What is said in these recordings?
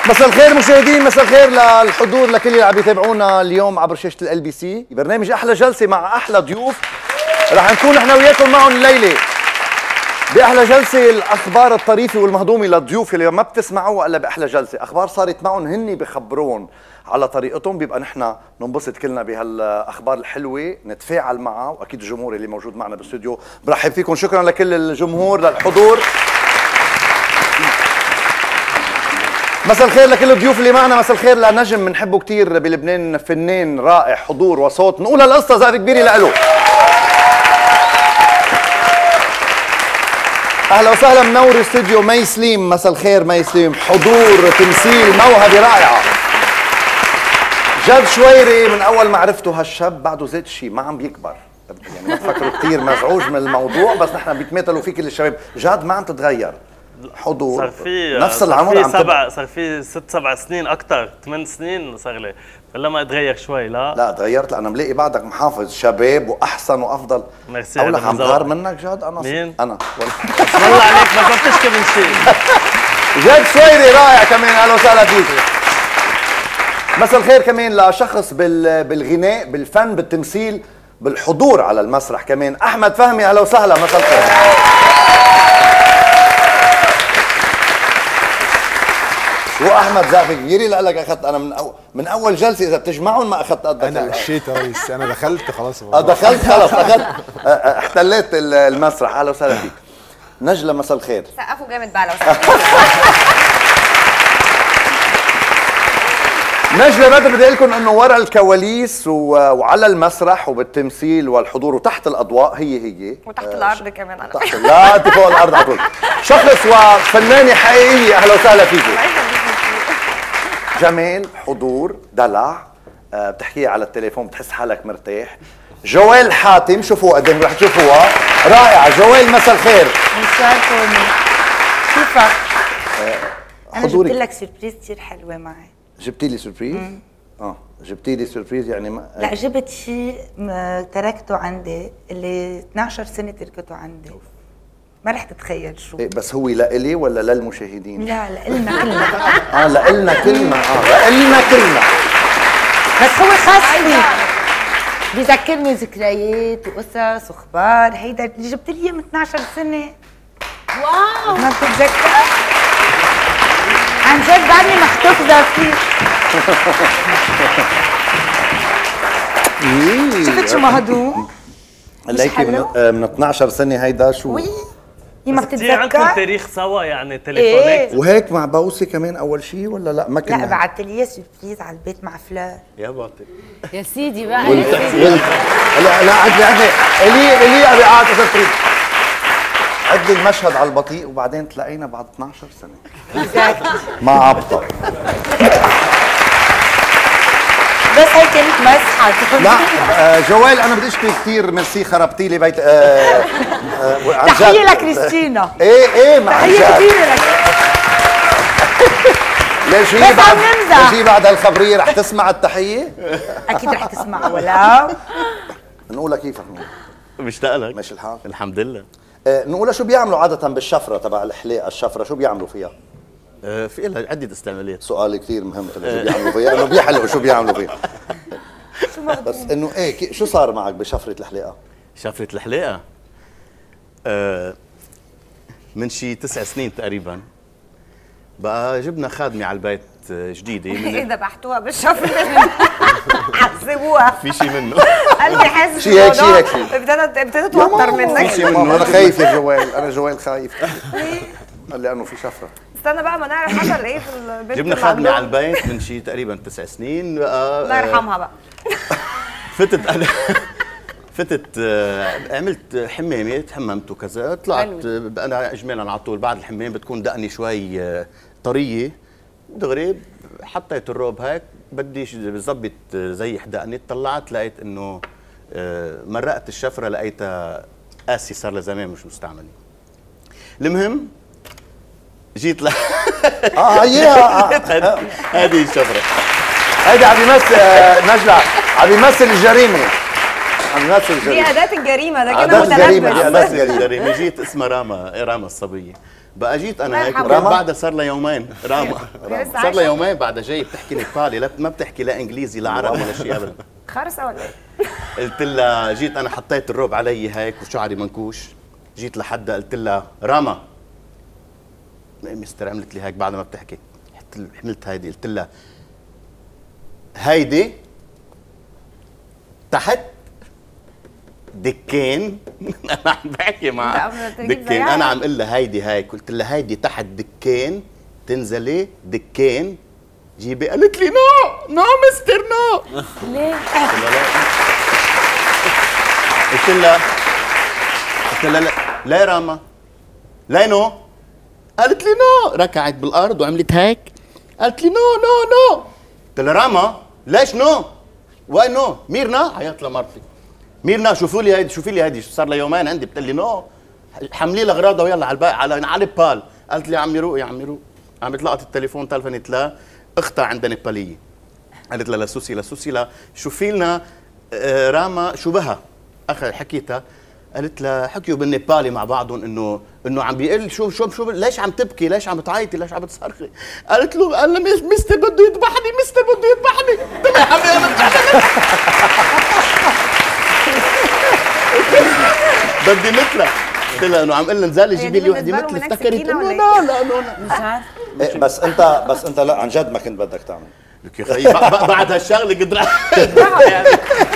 مساء الخير مشاهدين، مساء الخير للحضور، لكل اللي عم يتابعونا اليوم عبر شاشه ال LBC. برنامج احلى جلسه مع احلى ضيوف رح نكون احنا وياكم معهم الليله. باحلى جلسه الاخبار الطريفه والمهضومه للضيوف اللي ما بتسمعوها الا باحلى جلسه، اخبار صارت معهم هن بخبرون على طريقتهم، بيبقى نحن ننبسط كلنا بهالاخبار الحلوه، نتفاعل معها، واكيد الجمهور اللي موجود معنا بالاستوديو برحب فيكم. شكرا لكل الجمهور للحضور. مساء الخير لكل الضيوف اللي معنا، مساء الخير لنجم بنحبه كثير بلبنان، فنان رائع، حضور وصوت، نقول هالقصه زقف كبيره لإله. اهلا وسهلا، منور استوديو مي سليم. مساء الخير مي سليم، حضور، تمثيل، موهبه رائعه. جد شويري من اول ما عرفته هالشاب بعده زاد شيء، ما عم بيكبر، يعني ما تفكروا كثير مزعوج من الموضوع، بس نحن بيتمثلوا فيه كل الشباب، جد ما عم تتغير. حضور صار في نفس العمر، صار في 6-7 سنين، اكثر 8 سنين صار لي، فلا ما اتغير شوي. لا تغيرت، لأنا ملاقي بعدك محافظ شباب واحسن وافضل. ميرسي. اقول لك عم بغار منك جد. انا مين؟ انا بسم الله عليك، ما بتشكي من شيء. جد شويري رائع كمان، اهلا وسهلا فيك. مساء الخير كمان لشخص بالغناء، بالفن، بالتمثيل، بالحضور على المسرح كمان، احمد فهمي، اهلا وسهلا. مساء الخير. واحمد زقف كبيري لك، اخذت انا من اول جلسه، اذا بتجمعهم ما اخذت قدك. انا غشيت يا ريس، انا دخلت خلاص. دخلت خلص، اخذت احتليت المسرح. اهلا وسهلا فيك. نجلة مساء الخير. سقفوا جامد بقى لو سقفوا. نجلة بدي اقول لكم انه ورا الكواليس وعلى المسرح وبالتمثيل والحضور وتحت الاضواء هي وتحت الارض كمان. انا تحت، لا انت فوق الارض على طول. شخص وفنانة حقيقية، اهلا وسهلا فيكي. جمال، حضور، دلع، بتحكي على التليفون بتحس حالك مرتاح. جوال حاتم، شوفوها قدام رح تشوفوها، رائعة. جوال مساء الخير. مساءكم، كيفك؟ أنا حضوري. جبت لك سربريز كثير حلوة معي. جبتي لي سربريز؟ جبتي لي سربريز يعني لا، جبت شيء تركته عندي، اللي 12 سنة تركته عندي. ما رح تتخيل شو. بس هو لإلي ولا للمشاهدين؟ لا، لإلنا كلنا. لإلنا كلنا. لإلنا كلنا. بس هو خاص لي، بيذكرني ذكريات وقصص واخبار. هيدا اللي جبت لي من 12 سنة. واو، ما بتتذكر؟ عن جد بعدني محتفظة فيه. شفت شو مهضوم؟ هيك من 12 سنة هيدا شو؟ وي ما بتتذكر؟ عندكم تاريخ سوا يعني، تليفونات؟ إيه؟ وهيك مع بوسي كمان اول شيء ولا لا؟ ما كنا. لا، بعثت لي سربريز على البيت مع فلان. يا باطل يا سيدي بقى. لا عدلي الي ابي قاعد سربريز. عدلي المشهد على البطيء، وبعدين تلاقينا بعد 12 سنة ما عبطة. بس هيك كانت مسحة. لا جوال، انا بدي اشكرك كثير، ميرسي، خربتي لي بيت. تحية لكريستينا. ايه مع تحية كبيرة لك. ليش هي بعد هالخبرية رح تسمع التحية؟ أكيد رح تسمع. ولا نقولها كيفك؟ مشتاق لك. ماشي الحال؟ الحمد لله. نقولها شو بيعملوا عادة بالشفرة تبع الحلاقة؟ الشفرة شو بيعملوا فيها؟ في لها عدة استعمالات. سؤال كثير مهم، شو بيعملوا فيها؟ انه بيحلقوا، شو بيعملوا فيها؟ بس انه ايه، شو صار معك بشفرة الحلاقة؟ شفرة الحلاقة من شي 9 سنين تقريبا، بقى جبنا خادمة على البيت جديدة. ايه ذبحتوها بالشفرة؟ عذبوها. في شي منه. قلبي حاسس شي هيك، شي هيك شي. ابتدت توتر منك. في شي منه. انا خايف يا جوال، انا جوال خايف. قال لي انه في شفرة. استنى بقى ما نعرف حصل ايه في البيت. جبنا خادمة على البيت من شي تقريبا 9 سنين. الله يرحمها بقى. فتت انا فتت عملت حمامة، تحممت وكذا، طلعت انا اجمالا على طول بعد الحمام بتكون دقني شوي طرية، دغري حطيت الروب هيك، بدي بظبط زيح دقني، طلعت لقيت انه مرقت الشفرة، لقيتها قاسي، صار لها زمان مش مستعمل. المهم جيت هذه الشفرة، هيدي عم يمثل نجلة، عم يمثل الجريمة. دي أداة الجريمة، ده كده أداة الجريمة، دي متنبس. أداة الجريمة. جريمة. جيت اسمها راما الصبية، بقى جيت انا الله هيك يرحمها. بعدها صار لها يومين راما لسه صار عايشة؟ لها يومين بعدها جاي بتحكي نيبالي، لا ما بتحكي لا انجليزي لا عربي ولا شيء ابدا. خرصه ولا ايه؟ قلت لها جيت انا حطيت الروب علي هيك وشعري منكوش، جيت لحدها قلت لها راما مستر، عملت لي هيك بعد ما بتحكي، حملت هيدي قلت لها هيدي تحت دكين. انا عم بحكي مع دكين، انا عم اقول لها هيدي هيك، قلت لها هيدي تحت دكين تنزلي دكين جيبي، قالت لي نو نو مستر نو. ليه؟ قلت لها لا يا راما لا نو، قالت لي نو، ركعت بالارض وعملت هيك قالت لي نو نو نو. قلت لها راما ليش نو؟ واي نو؟ ميرنا حياة لمرتي، ميرنا شوفوا لي هيدي، شوفي لي هيدي صار لها يومين عندي، بتقول لي نو حملي لها اغراضها ويلا على الباقي على نيبال. قالت لي يا عمي روق يا عمي روق، عم لقطت التليفون تلفنت لها اختها عندها نيباليه، قالت لها لسوسيلا شوفي لنا راما شو بها، حكيتها قالت لها حكيوا بالنيبالي مع بعضهم انه عم بيقول شو ليش عم تبكي، ليش عم تعيطي، ليش عم تصرخي؟ قالت له قال لها مستر بده يذبحني، مستر بده يذبحني. قلت لها يا حبيبي انا بدي مثلها، قلت لها انه عم قل لها انزلي جيبي لي وحده مثلي، افتكرت انه لا مش عارف. إيه بس انت لا عن جد ما كنت بدك تعمل لك يا خيي بعد هالشغله قدر يعني.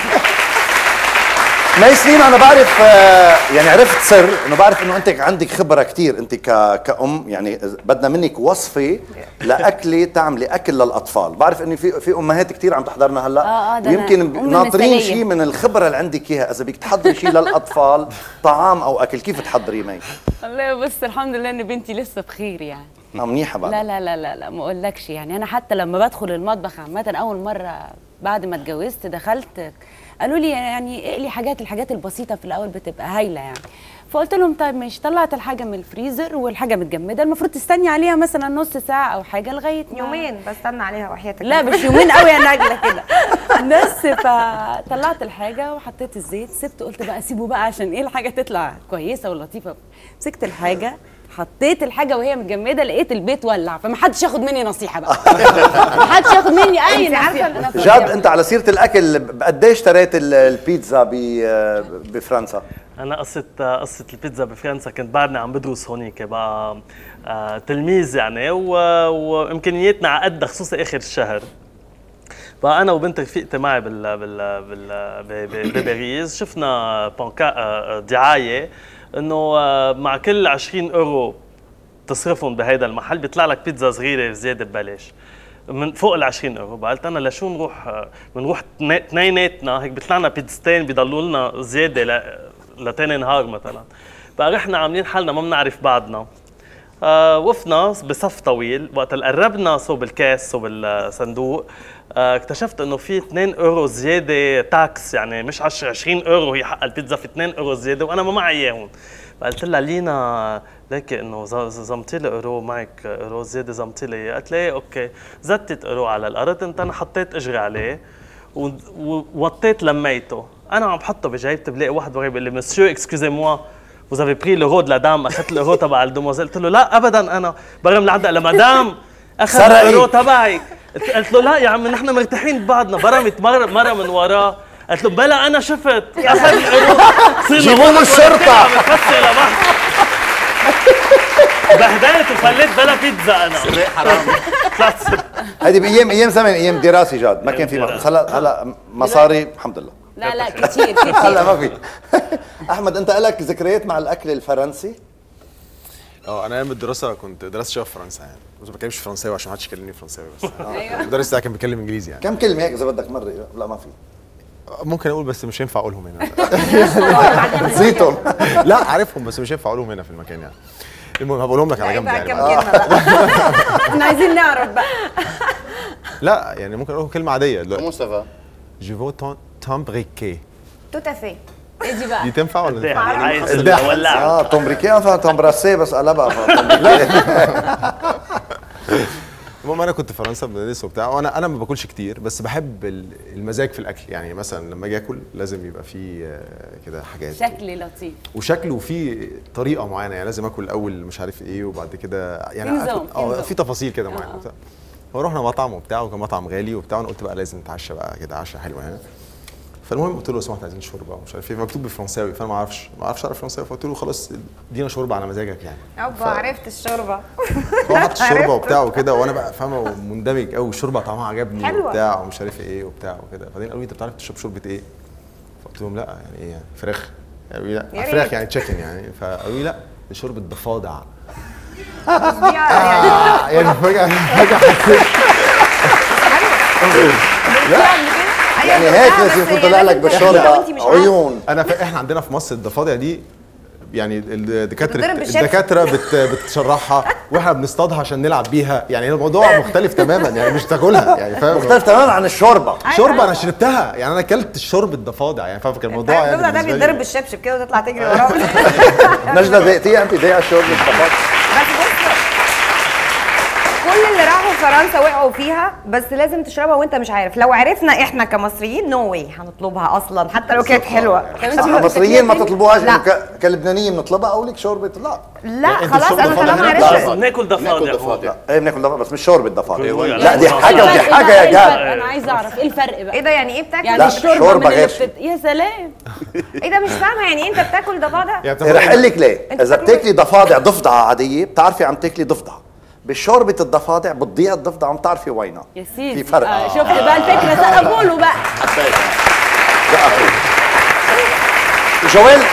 مي سليم انا بعرف يعني عرفت سر انه بعرف انه انت عندك خبره كثير انت كأم، يعني بدنا منك وصفه لاكله تعملي اكل للاطفال، بعرف انه في امهات كثير عم تحضرنا هلا ويمكن ناطرين شيء من الخبره اللي عندك اياها، اذا بدك تحضري شيء للاطفال طعام او اكل كيف تحضري مي؟ والله بس الحمد لله ان بنتي لسه بخير يعني. منيحه بعد. لا لا لا لا لا ما اقولكش يعني، انا حتى لما بدخل المطبخ عامه اول مره بعد ما اتجوزت دخلت قالوا لي يعني اقلي الحاجات البسيطه في الاول بتبقى هايله يعني، فقلت لهم طيب ماشي، طلعت الحاجه من الفريزر والحاجه متجمده المفروض تستني عليها مثلا نص ساعه او حاجه لغايه يومين بستنى عليها وحياتك. لا مش يومين قوي يا نجله كده بس. فطلعت الحاجه وحطيت الزيت، سبت قلت بقى سيبه بقى عشان ايه الحاجه تطلع كويسه ولطيفه. مسكت الحاجه حطيت الحاجه وهي متجمده لقيت البيت ولع، فما حدش ياخد مني نصيحه بقى. ما حدش ياخد مني اي نصيحه. جاد انت على سيره الاكل قديش اشتريت البيتزا بفرنسا؟ انا قصه البيتزا بفرنسا كنت بعدني عم بدرس هونيك بقى تلميذ يعني، وامكانياتنا على قد خصوصي اخر الشهر. بقى انا وبنت رفيقتي معي بباريس شفنا دعايه انه مع كل 20 اورو تصرفهم بهيدا المحل بيطلع لك بيتزا صغيره زياده ببلاش من فوق ال 20 اورو. بقى قلت انا لشو بنروح اثنيناتنا هيك بيطلع لنا بيتزتين بيضلوا لنا زياده لتاني نهار مثلا. بقى رحنا عاملين حالنا ما بنعرف بعضنا، وقفنا بصف طويل، وقت قربنا صوب الكاس صوب الصندوق اكتشفت انه في 2 اورو زياده تاكس، يعني مش 20 اورو هي حق البيتزا، في 2 اورو زياده وانا ما معي اياهم. فقلت لها لينا ليكي انه زمتي لي اورو، معك اورو زياده زمتي لي. قالت لي اوكي، زتت اورو على الارض، انت انا حطيت اجري عليه ووطيت لميته. انا عم بحطه بجيبتي بلاقي واحد وراي بيقول لي مسيو اكسكوزي موا vous avez pris l'euro de la dame. اخذت الاورو تبع الدموزيل. قلت له لا ابدا، انا برم العدق لمدام اخذ الاورو تبعي. قلت له لا يا عم نحن مرتاحين ببعضنا. برمت مره من وراه، قلت له بلا انا شفت اخذ الاورو. جيبوا له الشرطه. بهدلت وخليت بلا بيتزا انا. حرام. هذه بايام زمن، ايام دراسي جاد، ما كان في هلا مصاري الحمد لله. لا لا كتير هلا ما في. احمد انت لك ذكريات مع الاكل الفرنسي؟ انا ايام الدراسه كنت درست شويه في فرنسا يعني، بس ما بتكلمش فرنساوي عشان ما حدش يكلمني فرنساوي، بس المدرس بتاعي كان بيتكلم انجليزي يعني. كم كلمه هيك اذا بدك مرة؟ لا ما في. ممكن اقول بس مش هينفع اقولهم هنا. نسيتهم. لا عارفهم بس مش هينفع اقولهم هنا في المكان يعني. المهم هقولهم لك على جنب يعني. احنا عايزين نعرف بقى. لا يعني ممكن اقول كلمه عاديه كومون سافا جو فو تامبريكي. توت افيه. ايه دي بقى؟ دي تنفع ولا تنفع؟ عايز ولع. تومبريكي تمبراسي بس قلبها. المهم انا كنت في فرنسا بدرس وبتاع، وانا ما باكلش كتير، بس بحب المزاج في الاكل. يعني مثلا لما اجي اكل لازم يبقى فيه كده حاجات شكل لطيف وشكله فيه طريقه معينه. يعني لازم اكل الاول مش عارف ايه وبعد كده يعني في نظام. في تفاصيل كده معينه وبتاع. فروحنا مطعم وبتاع، وكان مطعم غالي وبتاع، وانا قلت بقى لازم نتعشى بقى كده عشاء حلو يعني. فالمهم قلت له لو سمحت عايزين شوربه ومش عارف ايه، مكتوب بالفرنساوي فانا ما اعرفش اعرف فرنساوي، فقلت له خلاص ادينا شوربه على مزاجك يعني. اوبا عرفت الشوربه. هو حط الشوربه وبتاع وكده، وانا بقى فاهمه ومندمج قوي، الشوربه طعمها عجبني حلوة. وبتاع ومش عارف ايه وبتاع وكده. بعدين قالوا لي انت بتعرف تشرب شوربه ايه؟ فقلت لهم لا يعني ايه يعني فراخ؟ قالوا لي لا يا فراخ ريت. يعني تشيكن يعني. فقالوا لي لا دي شوربه ضفادع. يعني فجاه حسيت يعني هيك لازم يكون طلع لك بالشوربه عيون. احنا عندنا في مصر الضفادع دي يعني بتضرب بالشبشب. الدكاتره بتشرحها واحنا بنصطادها عشان نلعب بيها. يعني الموضوع مختلف تماما، يعني مش تاكلها يعني فاهم. مختلف تماما عن الشوربه. شوربه انا شربتها يعني، انا اكلت شوربه ضفادع يعني فاهم. كان الموضوع يعني الضفدع ده بالنسبة لي- بيتضرب بالشبشب كده وتطلع تجري وراه. نجدة ضايقتيها انت ضايقه الشوربه الضفادع؟ بس بص، كل اللي راحوا فرنسا وقعوا فيها، بس لازم تشربها وانت مش عارف. لو عرفنا احنا كمصريين نو واي هنطلبها اصلا حتى لو كانت حلوه. المصريين ما تطلبوهاش إنه كلبنانيين بنطلبها اقول لك شوربه لا. لا يعني انت خلاص الشوربة انا طالما ضفادع عرفت. لازم ناكل ضفادع. ايه بناكل ضفادع بس مش شوربه ضفادع. لا، لا دي لا، حاجه لا، ودي إيه حاجه بقى؟ يا إيه الفرق؟ جاد. انا عايزه اعرف ايه الفرق بقى. ايه ده يعني ايه بتاكل؟ يعني لا، الشوربه شوربة من غير اللي شيء. يا سلام. ايه ده مش فاهمه يعني انت بتاكل ضفادع؟ يعني إيه رح اقول لك ليه؟ أنت اذا بتاكلوا بتاكلي ضفادع ضفدعه عاديه بتعرفي عم تاكلي ضفدعه، بشوربه الضفادع بتضيع الضفدعه عم تعرفي وينها. يا سيدي في فرق. شفت بقى الفكره سقفوا له بقى. يا اخي جوال،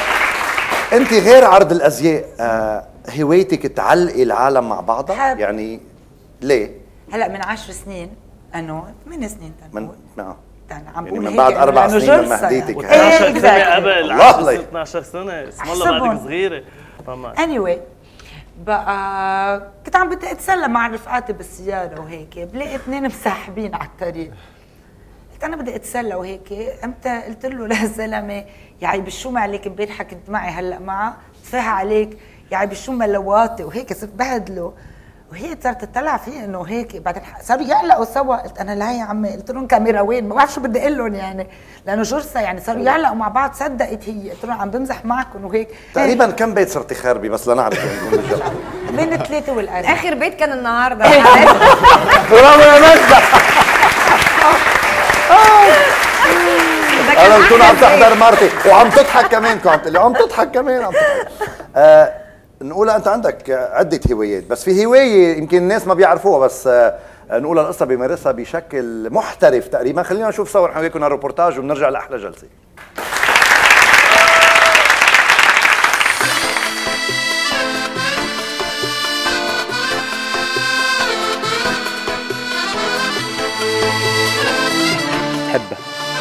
انت غير عرض الازياء هوايتك تعلقي العالم مع بعضها؟ حب. يعني ليه؟ هلا من 10 سنين انه 8 سنين من عم يعني بقول من هيك بعد إنه 4 لأنه سنين من جلسة مهديتك يعني. هاي. 12 سنه قبل الله 10 الله. سنه 12 سنه اسم الله أحسبهم. بعدك صغيره. طبعا anyway بقى كنت عم بدي اتسلى مع رفقاتي بالسياره وهيك، بلاقي اثنين مسحبين على الطريق. قلت انا بدي اتسلى وهيك، امتى قلت له لهالزلمه يا عيب شو ما عليك امبارحه كنت معي هلا معه تفاح عليك يا عيب شو ملواتي وهيك صرت بهدله. وهي صارت تطلع فيه انه هيك، بعدين صاروا يعلقوا سوا. قلت انا لا يا عمي، قلت لهم كاميرا وين؟ ما بعرف شو بدي اقول لهم يعني، لانه جرسه يعني صاروا يعلقوا مع بعض. صدقت هي، قلت لهم عم بمزح معكم وهيك. تقريبا كم بيت صرتي خربي بس لنعرف يعني. بين الثلاثه والاربعه. اخر بيت كان النهارده. برافو يا مجدة. انا بكون عم تحضر مرتي وعم تضحك كمان، كنت اللي عم تضحك كمان عم تضحك. نقولها انت عندك عده هوايات، بس في هوايه يمكن الناس ما بيعرفوها بس نقولها القصه بيمارسها بشكل محترف تقريبا. خلينا نشوف صور نحن وياكم الروبورتاج وبنرجع لاحلى جلسه. بحبها.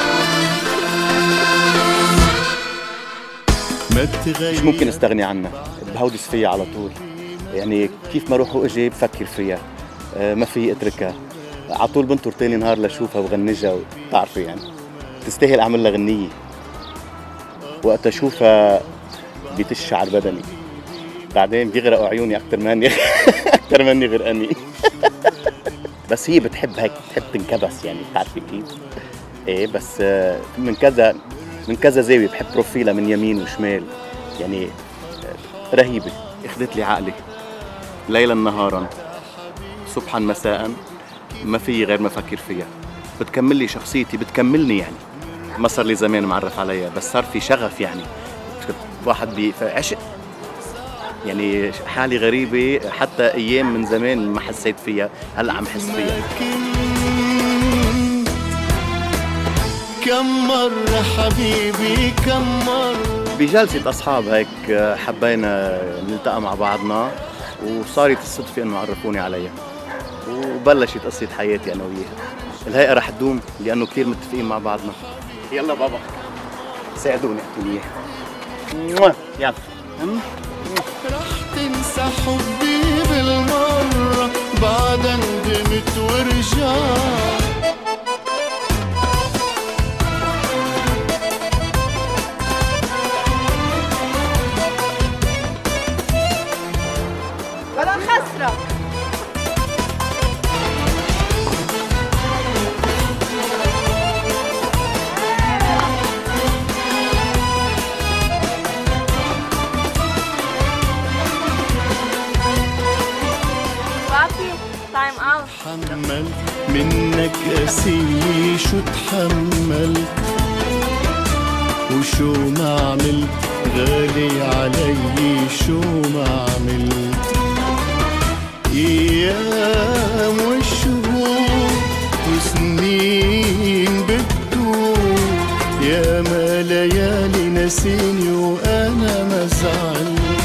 مش ممكن استغني عنها، بهودس فيها على طول. يعني كيف ما اروح واجي بفكر فيها، ما في اتركها على طول. بنطر تاني نهار لاشوفها وغنجها، بتعرفي يعني تستاهل اعمل لها غنيه. وقت اشوفها بتشعر بدني، بعدين بيغرقوا عيوني اكثر مني اكثر مني غرقاني. بس هي بتحب هيك، بتحب تنكبس يعني، بتعرفي كيف؟ ايه بس من كذا زاويه بحب بروفيلها من يمين وشمال يعني. رهيبه، اخذت لي عقلي ليلا نهارا صبحا مساء، ما في غير ما افكر فيها. بتكمل لي شخصيتي، بتكملني يعني. ما صار لي زمان معرف عليها بس صار في شغف يعني. واحد عشق يعني، حالي غريبه حتى ايام من زمان ما حسيت فيها، هلا عم حس فيها. كم مرة حبيبي كم مرة. بجلسة أصحاب هيك حبينا نلتقى مع بعضنا، وصارت الصدفة إنه عرفوني عليها، وبلشت قصة حياتي أنا وياها. الهيئة رح تدوم لأنه كثير متفقين مع بعضنا. يلا بابا ساعدوني احكي لي إياها. يلا. رح تنسى حبي بالمرة بعد ندمت ورجعت. ولا خسرة. ناسيني شو تحملت وشو ما عملت، غالي علي شو ما عملت. ايام والشهور وسنين بتدور، يا ما ليالي ناسيني وانا ما زعلت.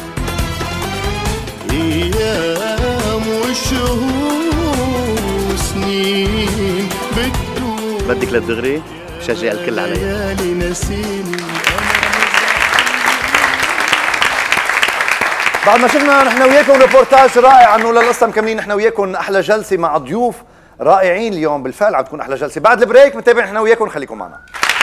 ايام والشهور وسنين بتدور، بدك للدغري شجع الكل علي. ليالي ناسيني. بعد ما شفنا نحن وياكم ريبورتاج رائع انه للقصه مكملين نحن وياكم احلى جلسه مع ضيوف رائعين اليوم، بالفعل عم تكون احلى جلسه. بعد البريك بنتابع نحن وياكم، خليكم معنا.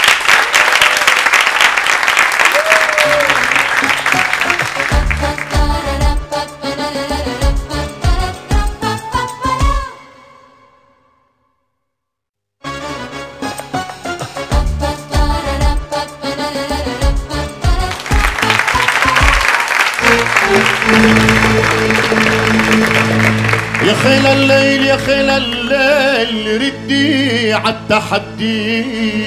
يا خيل الليل يا خيل الليل ردي عالتحدي،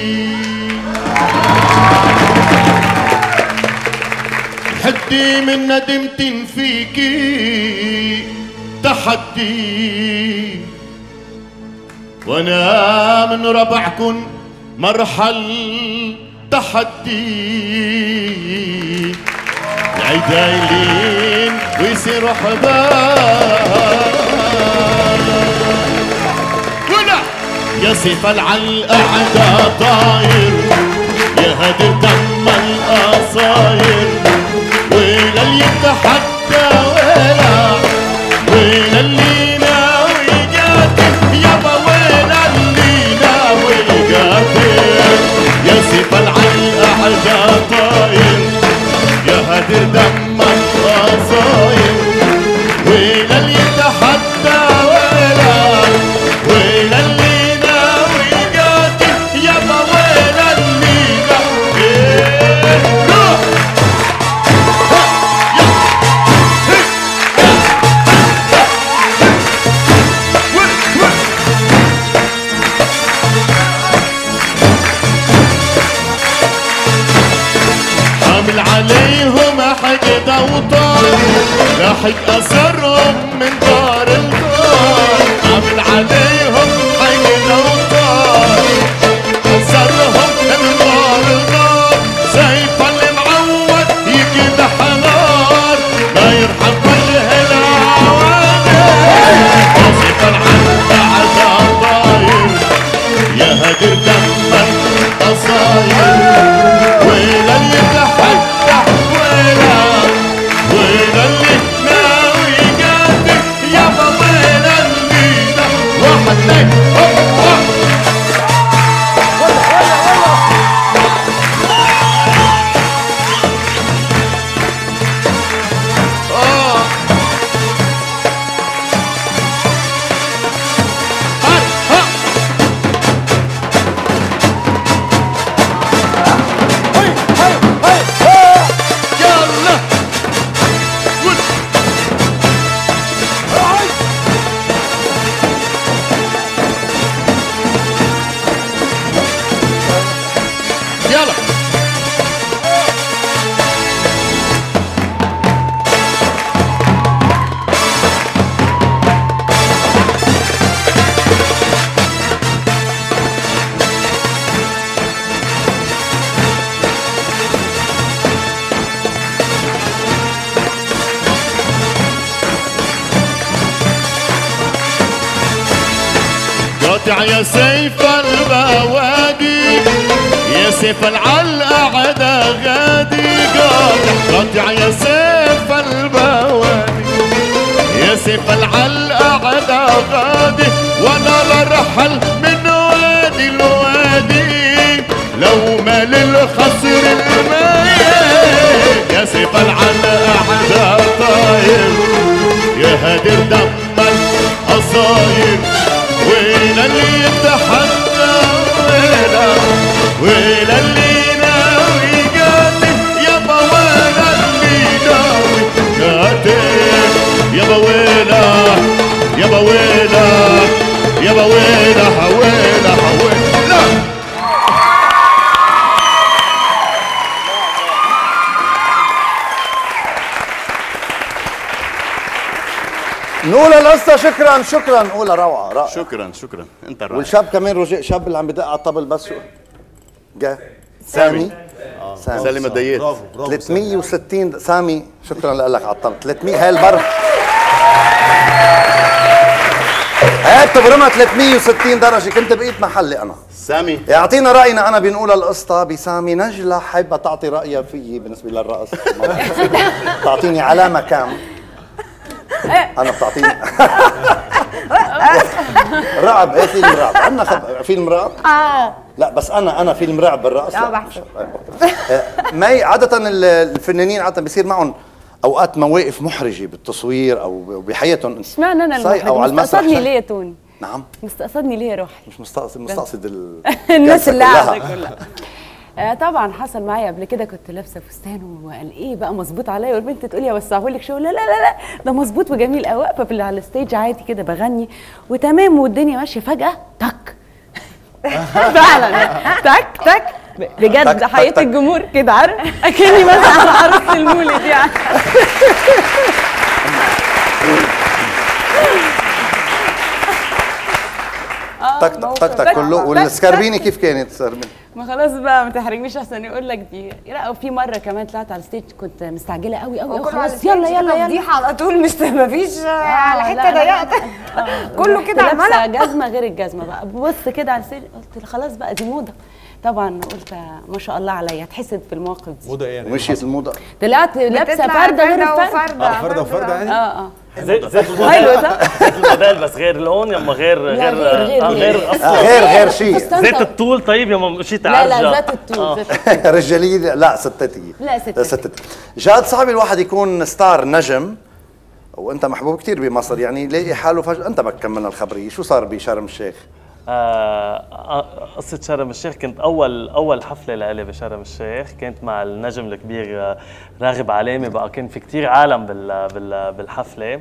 حدي من ندمت فيكي تحدي، وانا من ربعكن مرحل تحدي. العيدايلين ويصيروا حباب ولا يا سيف العالقعدة طاير، يا هدر دم القصاير، ويلا اللي يتحدى ويلا اللي ناوي قاتل، يابا ويلا اللي ناوي قاتل. يا سيف العالقعدة طاير، يا هدر دم القصاير، ويلا اللي يتحدى ويلا اللي ناوي قاتل، يابا ويلا اللي ناوي. روح عامل عليهم حقد وطار، لاحق اثرهم من دار الدار. عامل عليهم حقد وطار، اثرهم من دار الدار. سيف المعود يكدح نار، ما يرحم وجه العوادي. سيف العدى طاير، يا هدر دم القصاير، ويلا اللي يتحدى ويلا اللي ناوي قاتل، يابا ويلا اللي ناوي. واحد اثنين قاطع يا سيف البوادي، يا سيف العالقعدة غادي. قاطع يا سيف البوادي، يا سيف العالقعدة غادي. وانا برحل من وادي لوادي، لو ما للخصر المايل. يا سيف العالقعدة طاير، يا هدر دم القصاير، ويلا اللي يتحدى ويلا اللي ناوي قاتل، يابا ويلا اللي ناوي قاتل. يابا ويلا يابا ويلا يابا ويلا نقول القصة. شكرا شكرا. نقولها روعة رائع. شكرا شكرا. انت الرائع. والشاب كمان رجاء، شاب اللي عم بدق على الطبل بس شو؟ جا سامي. سامي مديات. برافو برافو 360 سامي شكرا لك على الطبل. 300 هاي البر هاي بتبرمها 360 درجة. كنت بقيت محلي أنا. سامي يعطينا رأينا. أنا بنقول القصة بسامي. نجلة حابة تعطي رأيها فيي بالنسبة للرقص. تعطيني علامة كام؟ أنا بتعطيني رعب. ايه فيلم رعب عندنا فيلم رعب؟ لا بس انا فيلم رعب بالرقص. بحسب. مي عادة الفنانين عادة بيصير معهم اوقات مواقف محرجة بالتصوير او بحياتهم. اشمعنى انا صحيح، او على المحرج؟ المسرح. مستقصدني ليه يا توني؟ نعم. مستقصدني ليه يا روحي؟ مش مستقصد الناس اللي كلها. قاعده كلها. طبعا حصل معايا قبل كده، كنت لابسه فستان وقال ايه بقى مظبوط عليا، والبنت تقول لي اوسعه لك شو. لا لا لا لا ده مظبوط وجميل قوي. واقفه على الستيج عادي كده بغني وتمام والدنيا ماشيه، فجاه تك فعلا تك تك بجد. تك حياه تك. الجمهور كده عارف اكني مثلا على عروسه المولد يعني. تك تك تك تك كله. والسكربيني كيف كانت سكربيني؟ ما خلاص بقى ما تحرجنيش احسن يقول لك دي. لا وفي مره كمان طلعت على الستيج كنت مستعجله قوي قوي خلاص يلا يلا يلا فضيحه على طول. مش مفيش على حته ضيقه كله كده لابسه عماله. جزمه غير الجزمه بقى. ببص كده على الستيج قلت خلاص بقى دي موضه. طبعا قلت ما شاء الله عليا هتحسد في المواقف دي. موضه ايه يعني؟ مشيت الموضه. طلعت لابسه فرده غير الفرده. فرده وفرده يعني؟ زي حلو صح؟ الموديل بس غير لون يما غير لا، غير غير اصلا. غير شيء. زيت الطول. طيب يما مشيت لا عرجه. لا ذات الطول ذات الطول. رجالية لا ستاتية. لا ستاتية. جاد صعب الواحد يكون ستار نجم وانت محبوب كثير بمصر، يعني يلاقي حاله فجأة. انت بدك كملنا الخبرية. شو صار بشرم الشيخ؟ قصة شرم الشيخ كنت أول حفلة لإلي بشرم الشيخ كانت مع النجم الكبير راغب علامي. بقى كان في كتير عالم بالحفلة،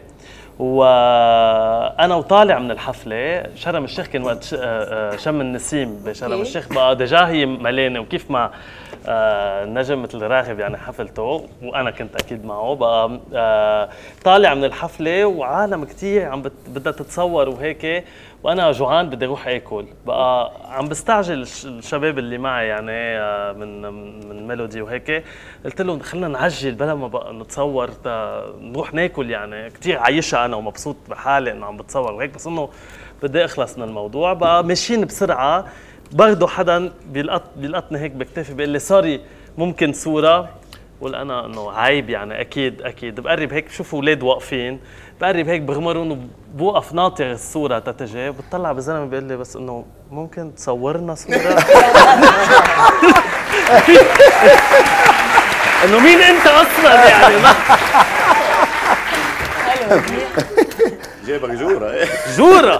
وأنا وطالع من الحفلة. شرم الشيخ كان وقت شم النسيم بشرم الشيخ. بقى دجا هي مليانة، وكيف مع النجم مثل راغب يعني حفلته، وأنا كنت أكيد معه. بقى طالع من الحفلة وعالم كتير عم بدها تتصور وهيك، وانا جوعان بدي اروح اكل. بقى عم بستعجل الشباب اللي معي يعني من ميلودي وهيك. قلت لهم خلينا نعجل بلا ما بقى نتصور نروح ناكل. يعني كثير عايشة انا ومبسوط بحالي انه عم بتصور وهيك، بس انه بدي اخلص من الموضوع. بقى ماشيين بسرعه برضه حدا بيلقطني هيك بكتافي بيقول لي سوري ممكن صوره. قول انا انه عيب يعني اكيد. بقرب هيك بشوف اولاد واقفين، بقرب هيك بغمرون وبوقف ناطر الصوره تتجي. بتطلع بالزلمه بيقول لي بس انه ممكن تصورنا صوره. انه مين انت اصلا يعني؟ جايبك جوره. جوره.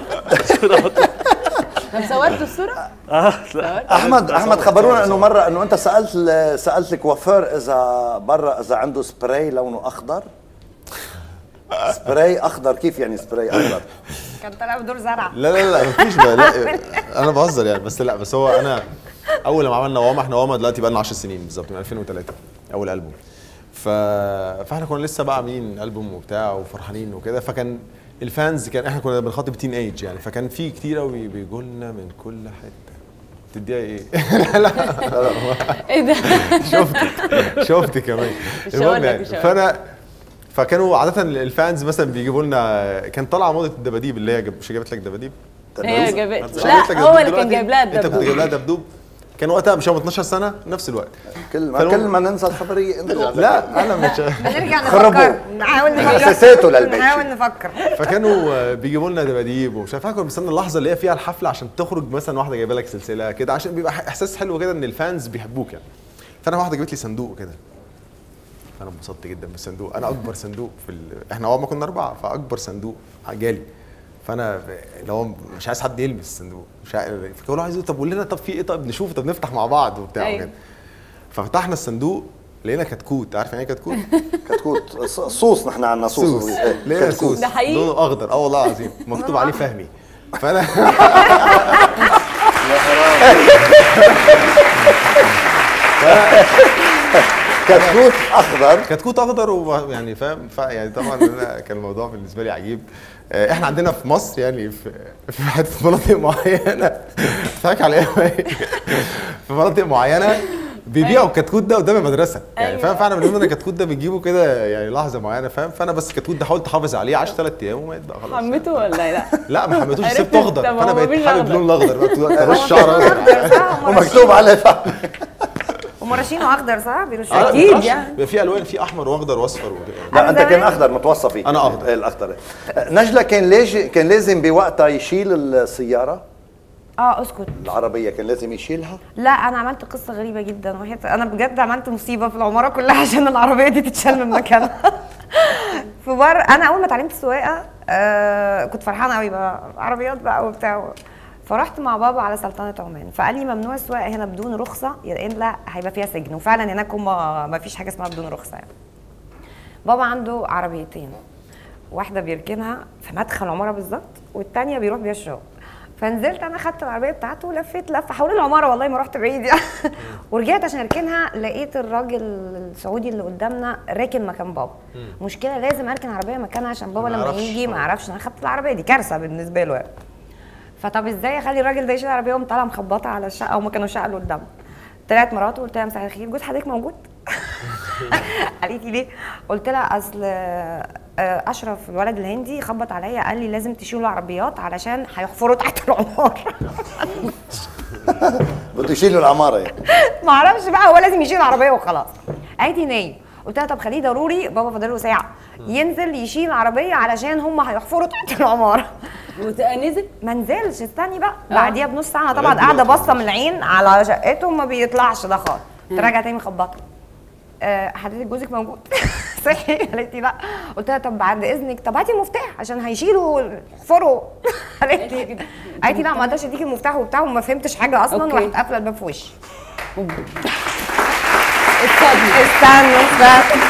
طب صورتوا الصوره؟ لا. احمد خبرونا انه مره انه انت سالت الكوافير اذا برا اذا عنده سبراي لونه اخضر. سبراي اخضر؟ كيف يعني سبراي اخضر؟ كان طالع بدور زرع. لا لا لا مفيش بقى. لا انا بهزر يعني. بس هو انا اول لما عملنا واما، احنا واما دلوقتي بقى لنا 10 سنين بالظبط، من 2003 اول البوم. فاحنا كنا لسه بقى عاملين البوم وبتاع وفرحانين وكده. فكان الفانز احنا كنا بنخاطب تين ايج يعني. فكان في كتير قوي بيجوا لنا من كل حته. تديها ايه؟ لا ايه ده؟ شفت كمان. مش هقول لك فكانوا عاده الفانز مثلا بيجيبوا لنا. كان طالعه موضه الدباديب اللي هي مش جابت لك دباديب؟ هي جابت. لا هو اللي كان جايب لها انت كنت جايب لها دبدوب. كان وقتها مش 12 سنه نفس الوقت. كل ما ننسى الخبريه لا انا مش بنرجع نفكر. نحاول نفكر. فكانوا بيجيبوا لنا دباديب ومش عارف. كنا بنستنى اللحظه اللي هي فيها الحفله عشان تخرج مثلا واحده جايبه لك سلسله كده، عشان بيبقى احساس حلو كده ان الفانز بيحبوك يعني. فانا واحده جابت لي صندوق كده، فانا انبسطت جدا بالصندوق. انا اكبر صندوق احنا اول ما كنا 4، فاكبر صندوق جالي. فانا لو مش عايز حد يلمس الصندوق، مش عايز. فكانوا عايزين طب قول لنا طب في ايه، طب نشوف، طب نفتح مع بعض وبتاع وكده. ففتحنا الصندوق لقينا كتكوت. عارف يعني ايه كتكوت؟ كتكوت صوص. نحن عندنا صوص. لقينا صوص ده حقيقي؟ لونه اخضر. والله العظيم مكتوب عليه فهمي. فانا كتكوت اخضر. كتكوت اخضر ويعني فاهم. يعني طبعا انا كان الموضوع بالنسبه لي عجيب. احنا عندنا في مصر يعني في حته مناطق معينه بتضحك على ايه؟ في مناطق معينه بيبيعوا الكتكوت ده قدام المدرسه يعني فاهم. فاحنا بنقول ان الكتكوت ده بنجيبه كده يعني لحظه معينه فاهم. فانا بس الكتكوت ده حاولت احافظ عليه، عاش 3 ايام ومات بقى خلاص. حميته ولا لا؟ لا ما حميتوش، عرفت سبته اخضر. طب فانا هو بقيت مين حابب الأخضر؟ اللون الاخضر بقى طول الوقت ارش شعر اخضر ومكتوب عليه فحم. ومراشينه اخضر صح؟ بيرشوا أكيد يعني. بيبقى في الوان، في احمر واخضر واصفر لا انت كان اخضر متوصفي. أنا أخضر. الاخضر. نجلة كان لازم بوقتها يشيل السياره اسكت. العربيه، كان لازم يشيلها. لا انا عملت قصه غريبه جدا، انا بجد عملت مصيبه في العماره كلها عشان العربيه دي تتشال من مكانها. انا اول ما اتعلمت السواقه كنت فرحانه قوي بقى، عربيات بقى وبتاع. فرحت مع بابا على سلطنه عمان، فقال لي ممنوع السواقه هنا بدون رخصه، يا الا هيبقى فيها سجن. وفعلا هناك ما فيش حاجه اسمها بدون رخصه يعني. بابا عنده عربيتين، واحده بيركنها في مدخل العماره بالظبط، والثانيه بيروح بيها الشغل. فنزلت انا خدت العربيه بتاعته ولفيت لفه حوالين العماره، والله ما رحت بعيد يعني. ورجعت عشان اركنها، لقيت الراجل السعودي اللي قدامنا راكن مكان بابا. مشكله لازم اركن العربيه مكانها عشان بابا لما يجي ما يعرفش انا خدت العربيه دي، كارثه بالنسبه له يعني. فطب ازاي اخلي الراجل ده يشيل العربيه؟ وقمت طالعه مخبطه على الشقه، وما كانوا الشقه اللي قدامنا. طلعت مراته قلت لها مساء الخير، جوز حضرتك موجود؟ قالت لي ليه؟ قلت لها اصل اشرف الولد الهندي خبط عليا قال لي لازم تشيلوا العربيات علشان هيحفروا تحت العماره. بده يشيلوا العماره يعني. ما اعرفش بقى، هو لازم يشيل العربيه وخلاص. قالت لي نايم. قلت لها طب خليه ضروري، بابا فاضل له ساعه ينزل يشيل العربيه علشان هم هيحفروا تحت العماره. نزل؟ ما نزلش، استني بقى. بعديها بنص ساعه طبعا قاعده باصه من العين على شقتهم، ما بيطلعش ده خالص. راجعه تاني مخبطه، حضرتك جوزك موجود؟ صحي؟ قالت لي لا. قلت لها طب بعد اذنك، طب هاتي المفتاح عشان هيشيلوا يحفروا. قالت لي لا ما اقدرش اديكي المفتاح وبتاع، وما فهمتش حاجه اصلا، ورحت قافله الباب في وشي. استنى.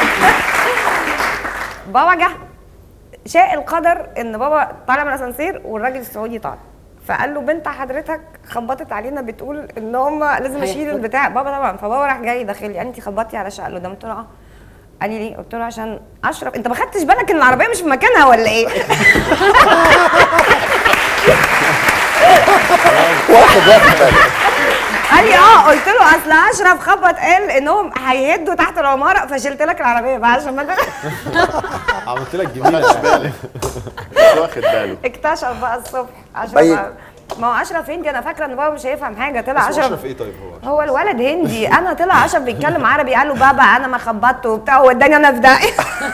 بابا جه، شاء القدر ان بابا طالع من الاسانسير والراجل السعودي طالع، فقال له بنت حضرتك خبطت علينا بتقول ان هم لازم اشيل البتاع. بابا طبعا، فبابا راح جاي داخل لي قال انت خبطتي على شقه اللي قدام. قلت له قال لي ليه؟ قلت له عشان اشرف. انت ما خدتش بالك ان العربيه مش في مكانها ولا ايه؟ قال لي قلت له اصل اشرف خبط قال انهم هيهدوا تحت العماره فشلت لك العربيه بقى عشان ما عملت لك جميله. مش واخد باله. اكتشف بقى الصبح اشرف. ما هو اشرف هندي، انا فاكره ان بابا مش هيفهم حاجه. طلع اشرف ايه طيب؟ هو الولد هندي. انا طلع اشرف بيتكلم عربي، قال له بابا انا ما خبطت وبتاع، وداني انا في داهيه.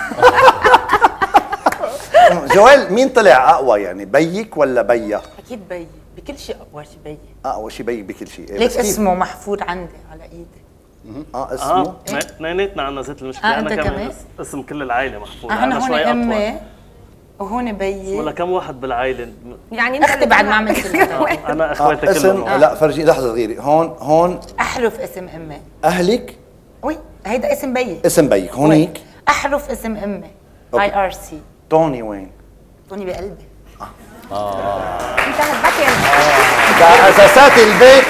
جوال مين طلع اقوى يعني، بيك ولا بيا؟ اكيد بي، بكل شيء اقوى شيء بي. اقوى شيء بيك بكل شيء. ليك اسمه محفور عندي على ايدي. اسمه اثنيناتنا عندنا ذات المشكله. انا كمان اسم كل العائله محفوظ. انا هون امي وهون بيي. ولا كم واحد بالعائله يعني؟ انت اختي بعد ما عملت انا اخواتي اسم كلهم. لا فرجي لحظه صغيره. هون احرف اسم امي. اهلك؟ وي هيدا اسم بيي. اسم بيك هونيك؟ احرف اسم امي. IRC. توني وين؟ توني بقلبي. انت هتبكي ده اساسات البيت.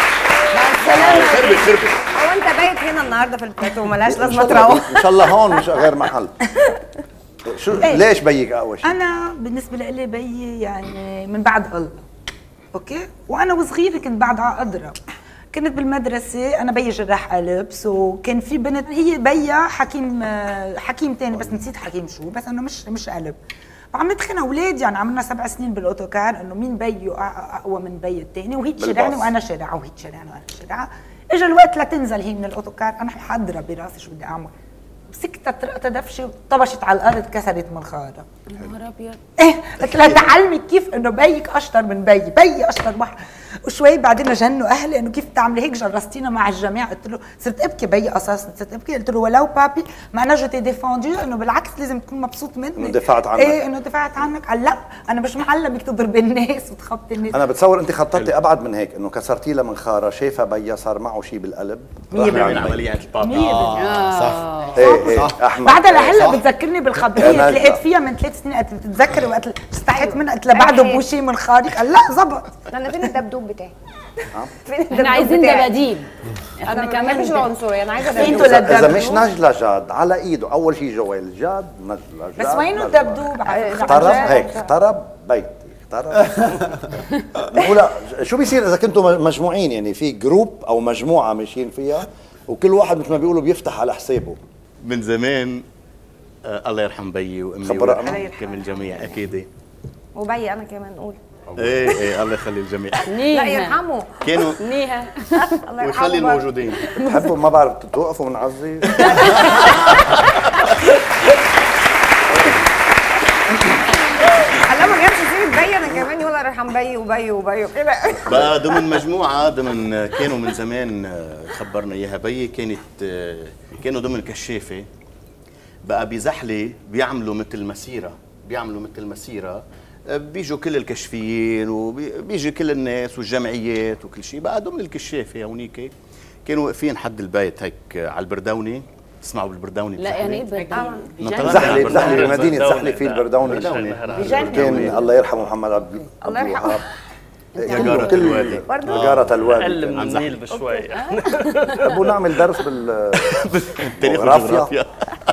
خربت. هو انت بايت هنا النهارده في البلاتو وملهاش لازمه تروح. ان شاء الله هون مش غير محل. شو ليش بيك اقوى شيء؟ انا بالنسبه لي بيي يعني من بعد الله. اوكي؟ وانا وصغيره كنت بعد اضرب. كنت بالمدرسه، انا بيي جراح قلب، وكان في بنت هي بيا حكيم تاني بس نسيت حكيم شو، بس انه مش قلب. فعم نتخانق اولاد، يعني عملنا 7 سنين بالاوتوكار انه مين بيو اقوى من بي الثاني، وهي تشرعني وانا شارعه، وهي تشرعني وانا شارعه. اجى الوقت لتنزل هي من الاوتوكار، انا حاضره براسي شو بدي اعمل. مسكتها طرقتها دفشه وطبشت على الارض كسرت منخارها. يا نهار ابيض. ايه قلت لها تعلمي كيف انه بيك اشطر من بيي اشطر واحد. وشوي بعدين جنوا اهلي انه كيف تعملي هيك، جرستينا مع الجميع. قلت له صرت ابكي بيي اساسا، صرت ابكي. قلت له ولو بابي ما انا جيتي ديفوندو، انه بالعكس لازم تكون مبسوط مني انه دفعت عنك. ايه انه دفعت عنك. قال لا انا مش معلمك تضربي الناس وتخبطي الناس. انا بتصور انت خططتي ابعد من هيك، انه كسرتي لها منخاره، شايفها بيا صار معه شيء بالقلب. من عمليات البابي. صح. ايه احمد. بعدها لهلا بتذكرني بالخبريه اللي لقيت فيها من 3 سنين. قلت بتتذكري وقت استحيت منها، قلت لها بعده بوشي من خارج. قال لا زبط. انا فين الدبدوب بتاعي؟ احنا عايزين دباديب. انا ما بحبش العنصريه، انا عايزه انتوا دبدوب. اذا مش للدبدوب نجلة جاد على ايده اول شيء جوال جاد نجلة جاد بس وينه نجلة. الدبدوب؟ اخترب هيك اخترب بيتي اخترب ولا شو بيصير اذا كنتوا مجموعين، يعني في جروب او مجموعه ماشيين فيها وكل واحد مثل ما بيقولوا بيفتح على حسابه؟ من زمان الله يرحم بيي وامي خبرنا. ويرحم الجميع اكيد. وبي انا كمان نقول ايه الله يخلي الجميع. لا يرحمه. كانوا نيها الله ويخلي يرحمه. الموجودين. بتحبوا ما بعرف توقفوا من عزي؟ هلا ما جابش سيره بي انا كمان يقول الله يرحم بي وبي وبي وكده. بقى ضمن مجموعه كانوا من زمان خبرنا اياها بيي، كانوا ضمن كشافه. بقى بزحله بيعملوا مثل مسيره بيجوا كل الكشفيين وبيجي كل الناس والجمعيات وكل شيء. بقى ضمن الكشافه هونيك كانوا واقفين حد البيت هيك على البردوني. تسمعوا بالبردوني؟ لا يعني ايه بردوني؟ زحلة مدينة زحلة في البردوني. بجنن. كان الله يرحمه محمد عبد الله يرحمه. جارة الوادي. جارة الوادي. اقل من النيل بشوي. ابو نعمل درس تاريخ بالجغرافيا.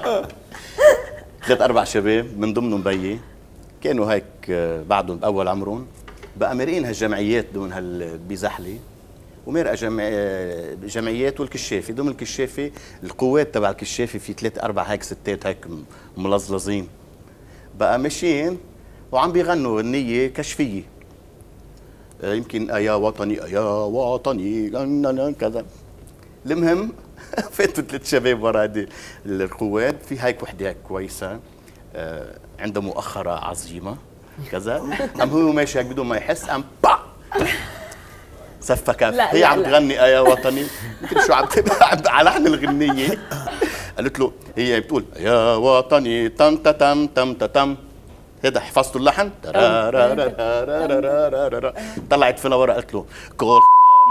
3-4 شباب من ضمنهم بيي كانوا هيك بعدهم باول عمرهم. بقى مرقين هالجمعيات دون بزحله ومرقى جمعيات والكشافه. ضمن الكشافه القوات تبع الكشافه في 3-4 هيك ستات هيك ملظلظين. بقى ماشيين وعم بيغنوا النية كشفيه يمكن يا وطني يا وطني كذا. المهم فاتوا 3 شباب ورا هذه القوات. في هيك وحده هيك كويسه عندها مؤخره عظيمه كذا. قام هو ماشي هيك بدون ما يحس قام با سفى كف. هي عم تغني يا وطني مثل شو عم على لحن الغنيه. قالت له هي بتقول يا وطني تم تم تم تم. هذا حفظتوا اللحن. طلعت فينا ورا قالت له كل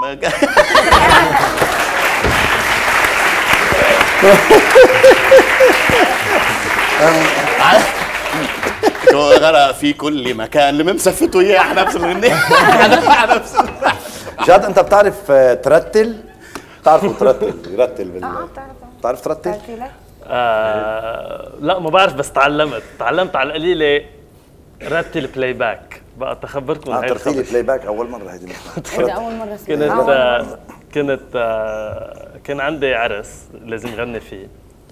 غرق في كل مكان. اللي مسفته اياه على نفس الغنية. على نفس جاد انت بتعرف ترتل؟ بتعرفوا ترتل؟ يرتل بتعرف ترتل؟ لا ما بعرف بس تعلمت على القليله رتل بلاي باك. بقى تخبركم هاي ترتيلي بلاي باك اول مره هيدي هذا اول مره اسمعها. كان عندي عرس لازم غني فيه.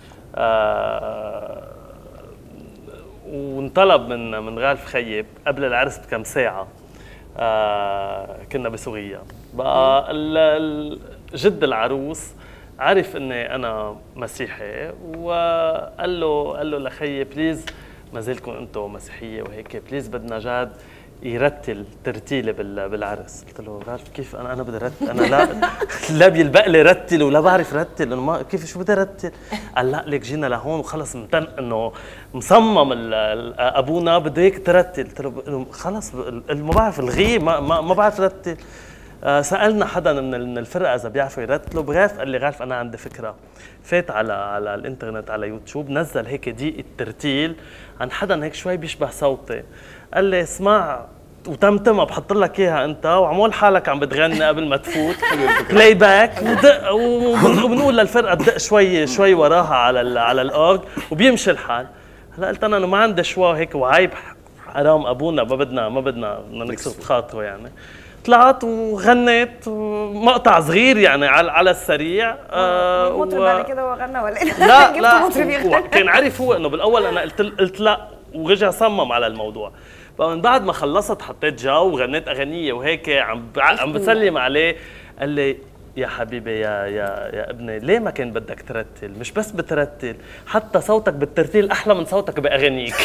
وانطلب من غالف خيب قبل العرس بكم ساعه. كنا بسوريا. بقى جد العروس عرف اني انا مسيحي وقال له لخيي بليز ما زلكم انتم مسيحيه وهيك بليز بدنا جاد يرتل ترتيله بالعرس. قلت له غالف كيف انا بدي ارتل؟ انا لا بيلبق لي رتل ولا بعرف رتل. انه ما كيف شو بدي ارتل؟ قال لا ليك جينا لهون وخلص انه مصمم ابونا بده هيك ترتل. قلت له خلص ما بعرف الغي ما بعرف رتل. سالنا حدا من الفرقه اذا بيعرفوا يرتلوا. بغاف قال لي غالف انا عندي فكره. فات على الانترنت على يوتيوب نزل هيك دقيقه ترتيل عن حدا هيك شوي بيشبه صوتي. قال لي اسمع وتمتمها بحط لك اياها انت وعمول حالك عم بتغني قبل ما تفوت بلاي باك ودق وبنقول للفرقه تدق شوي وراها على الاورج وبيمشي الحال. هلا قلت انا ما عندي شوا هيك وعيب حرام ابونا ما بدنا نكسر بخاطره يعني. طلعت وغنيت مقطع صغير يعني على السريع. مطرب بعد كده هو غنى ولا ايه؟ لا كان عارف هو انه بالاول انا قلت لا ورجع صمم على الموضوع. فمن بعد ما خلصت حطيت جو وغنيت اغنيه وهيك عم بسلم عليه. قال لي يا حبيبي يا ابني ليه ما كان بدك ترتل؟ مش بس بترتل حتى صوتك بالترتيل احلى من صوتك باغانيك.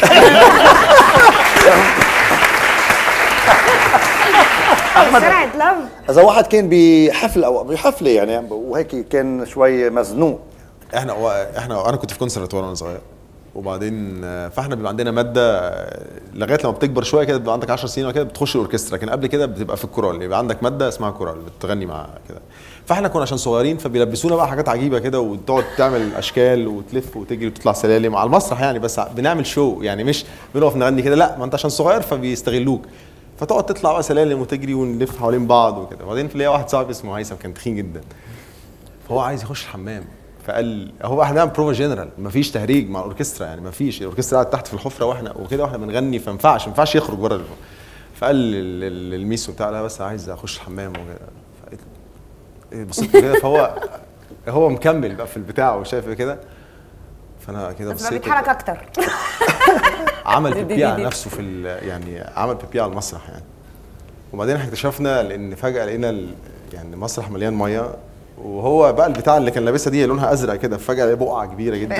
سرعة لف. اذا واحد كان بحفل او بحفله يعني وهيك كان شوي مزنوق. انا كنت في كونسرفتوار وانا صغير وبعدين فاحنا بيبقى عندنا ماده لغايه لما بتكبر شويه كده بيبقى عندك 10 سنين وكده بتخش الاوركسترا. لكن قبل كده بتبقى في الكورال يبقى عندك ماده اسمها كورال بتغني مع كده. فاحنا كنا عشان صغيرين فبيلبسونا بقى حاجات عجيبه كده وتقعد تعمل اشكال وتلف وتجري وتطلع سلالم على المسرح يعني. بس بنعمل شو يعني مش بنقف نغني كده لا ما انت عشان صغير فبيستغلوك. فتقعد تطلع بقى سلالم وتجري ونلف حوالين بعض وكده. وبعدين في ليا واحد صاحبي اسمه هيثم كان تخين جدا، فهو عايز يخش الحمام، فقال هو احنا بنعمل بروفا جنرال مفيش تهريج مع الاوركسترا، يعني مفيش، الاوركسترا قاعد تحت في الحفره واحنا وكده واحنا بنغني، فما ينفعش يخرج بره. فقال للميس وبتاع لا بس عايز اخش الحمام وكده. فقلت له بصيت كده، فهو مكمل بقى في البتاع وشايف كده، فانا كده بس بصيت بيتحرك اكتر. عمل بيبي على نفسه يعني عمل بيبي على المسرح يعني. وبعدين احنا اكتشفنا لان فجاه لقينا يعني المسرح مليان ميه، وهو بقى البتاع اللي كان لابسها دي لونها ازرق كده، فجاه لقى بقعه كبيره جدا.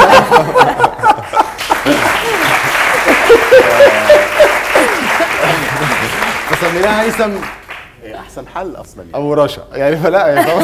فسميناها هيثم احسن حل اصلا يعني. ابو رشا يعني، فلا يعني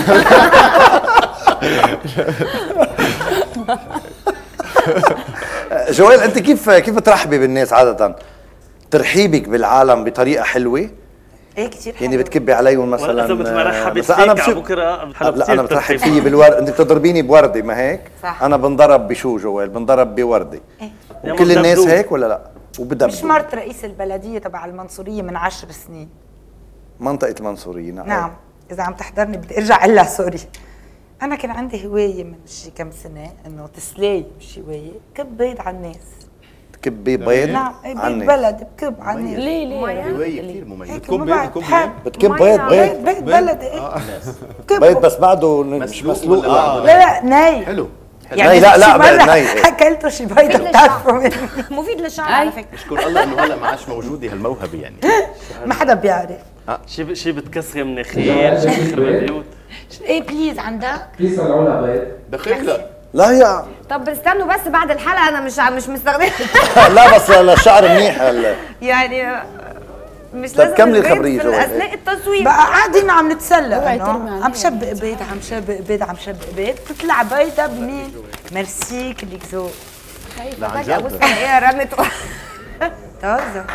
جويل انت كيف ترحبي بالناس عاده؟ ترحيبك بالعالم بطريقه حلوه؟ ايه كتير يعني بتكبي عليهم مثلا؟ اذا مثل ما رحبت مثلا فيك انا على بكره لا انا بترحب فيي بالورد، انت بتضربيني بورده ما هيك؟ صح. انا بنضرب بشو جويل؟ بنضرب بورده. إيه؟ وكل الناس هيك ولا لا؟ وبدبدوا. مش مرت رئيس البلديه تبع المنصوريه من 10 سنين. منطقه المنصوريه نعم. اذا عم تحضرني بدي ارجع اقول لها سوري. انا كان عندي هوايه من شي كم سنه انه تسلاي مش هوايه، كب بيض على الناس. تكبي بيض؟ نعم بيض بلدي بكب على الناس. ليه هوايه كثير مميزه. بتكب بيض بتكب بيض بيض بلدي بيض بس بعده مش مسلوق. لا ناي حلو. ناي لا ناي اكلته شي بيضه بتعرفوا مني. مفيد للشعر على فكره. اشكر الله انه هلا ما عادش موجوده هالموهبه يعني. ما حدا بيعرف. شي بتكسري مناخير، شي بتخربي بيوت. ايه بليز عندك؟ بليز طلعونا بيض. دقيق لا. لا يا طب استنوا بس بعد الحلقه، انا مش مستخدمه. لا بس للشعر منيح يعني مش طب لازم كملي البيض الخبرية في جوي. اثناء التصوير. بقى قاعدين عم نتسلى اوعي انه ترمي عليها. عم شبق بيض عم شبق بيض عم شبق بيض، تطلع بيضه بمين؟ ميرسي كلك ذوق. لا عن فجاه جد. بص ايه رمت طازه.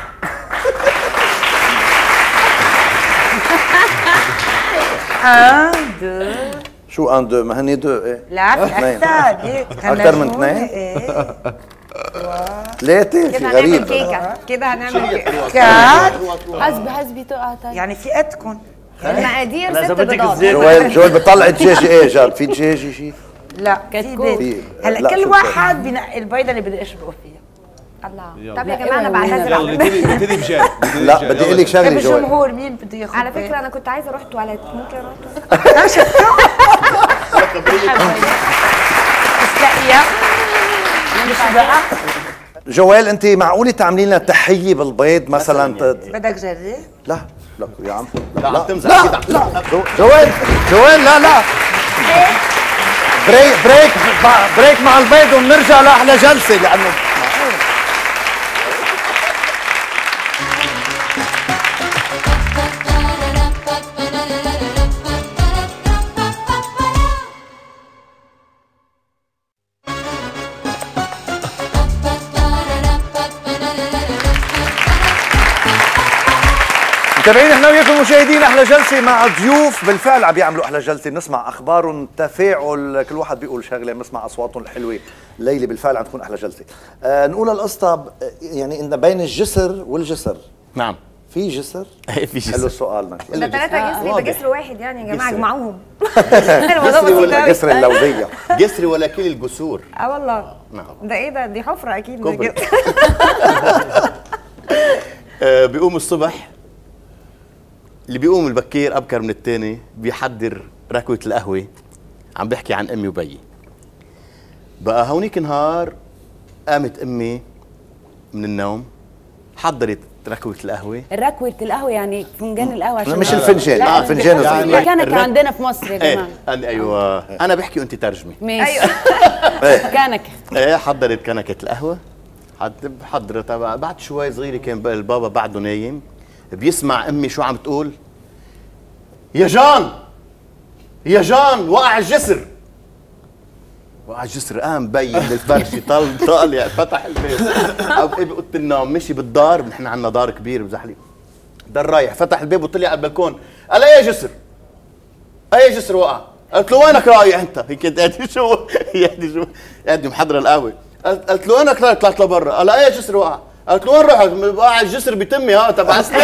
دو. شو ان دو؟ ما هني دو ايه؟ لا في اثنين. اكثر ليه؟ أكتر من اثنين؟ ايه ثلاثة في كده هنعمل غريب. كيكه، كده هنعمل كيكه. كات حسبي تقع تاني. يعني في قدكم. المقادير لا، 6 إذا بدك بيضات. الزيت. جويل بتطلع الدجاج ايه جار؟ في دجاج شيء؟ لا في كتكوت. بيض. لا، هلا كل شو واحد بينقي البيضه اللي بده يشبقوا فيها. الله. طب يا لا، جماعه انا اوعي بعتذر يلا نبتدي بجاد. لا بدي اقول لك شغله طيب جويل. الجمهور مين بده ياخذ؟ على فكره انا كنت عايزه اروح تواليت، ممكن اروح تواليت؟ مش لاقيه. مش بقى جويل انت معقوله تعملي لنا تحيه بالبيض مثلا؟ بدك جرب؟ لا لا يا عم لا عم تمزح كده. لا جويل لا بريك مع البيض وبنرجع لاحلى جلسه لانه متابعين احنا وياكم مشاهدين احلى جلسه مع ضيوف بالفعل عم بيعملوا احلى جلسه، بنسمع اخبارهم، تفاعل، كل واحد بيقول شغله، بنسمع اصواتهم الحلوه. الليله بالفعل عم تكون احلى جلسه. نقول القصه يعني ان بين الجسر والجسر. نعم. في جسر؟ في جسر. حلو السؤال. ده 3 جسر يبقى جسر واحد يعني يا جماعه جسر. اجمعوهم. جسر ولا جسر اللوزيه. جسر ولا كل الجسور. والله. نعم. ده ايه ده؟ دي حفره اكيد. كوبري. بيقوم الصبح، اللي بيقوم البكير ابكر من الثاني بيحضر ركوه القهوه. عم بحكي عن امي وبيي. بقى هونيك نهار قامت امي من النوم، حضرت ركوه القهوه. ركوة القهوة يعني فنجان القهوة عشان مش الفنجان، فنجان صغير. الكنكة عندنا في مصر يا جماعة. ايوه انا بحكي وانت ترجمي. ماشي. كنكة. ايه حضرت كنكه القهوه، حضرتها. بعد شوي صغيره كان بقى البابا بعده نايم، بيسمع امي شو عم تقول: يا جان وقع الجسر. وقع الجسر. قام بي من الفرشه طالع فتح البيت او بأوضة النوم، مشي بالدار، نحن عندنا دار كبير بزحلي، دار رايح، فتح الباب وطلع على البلكون، قال: اي جسر وقع. قالت له: وينك رايح انت؟ هيك قاعد شو قاعد محضره القهوه. قالت له: وينك رايح؟ طلعت لبرا. قال: اي جسر وقع. قالت له وين رحت؟ قاعد الجسر بتمي ها تبع سنين.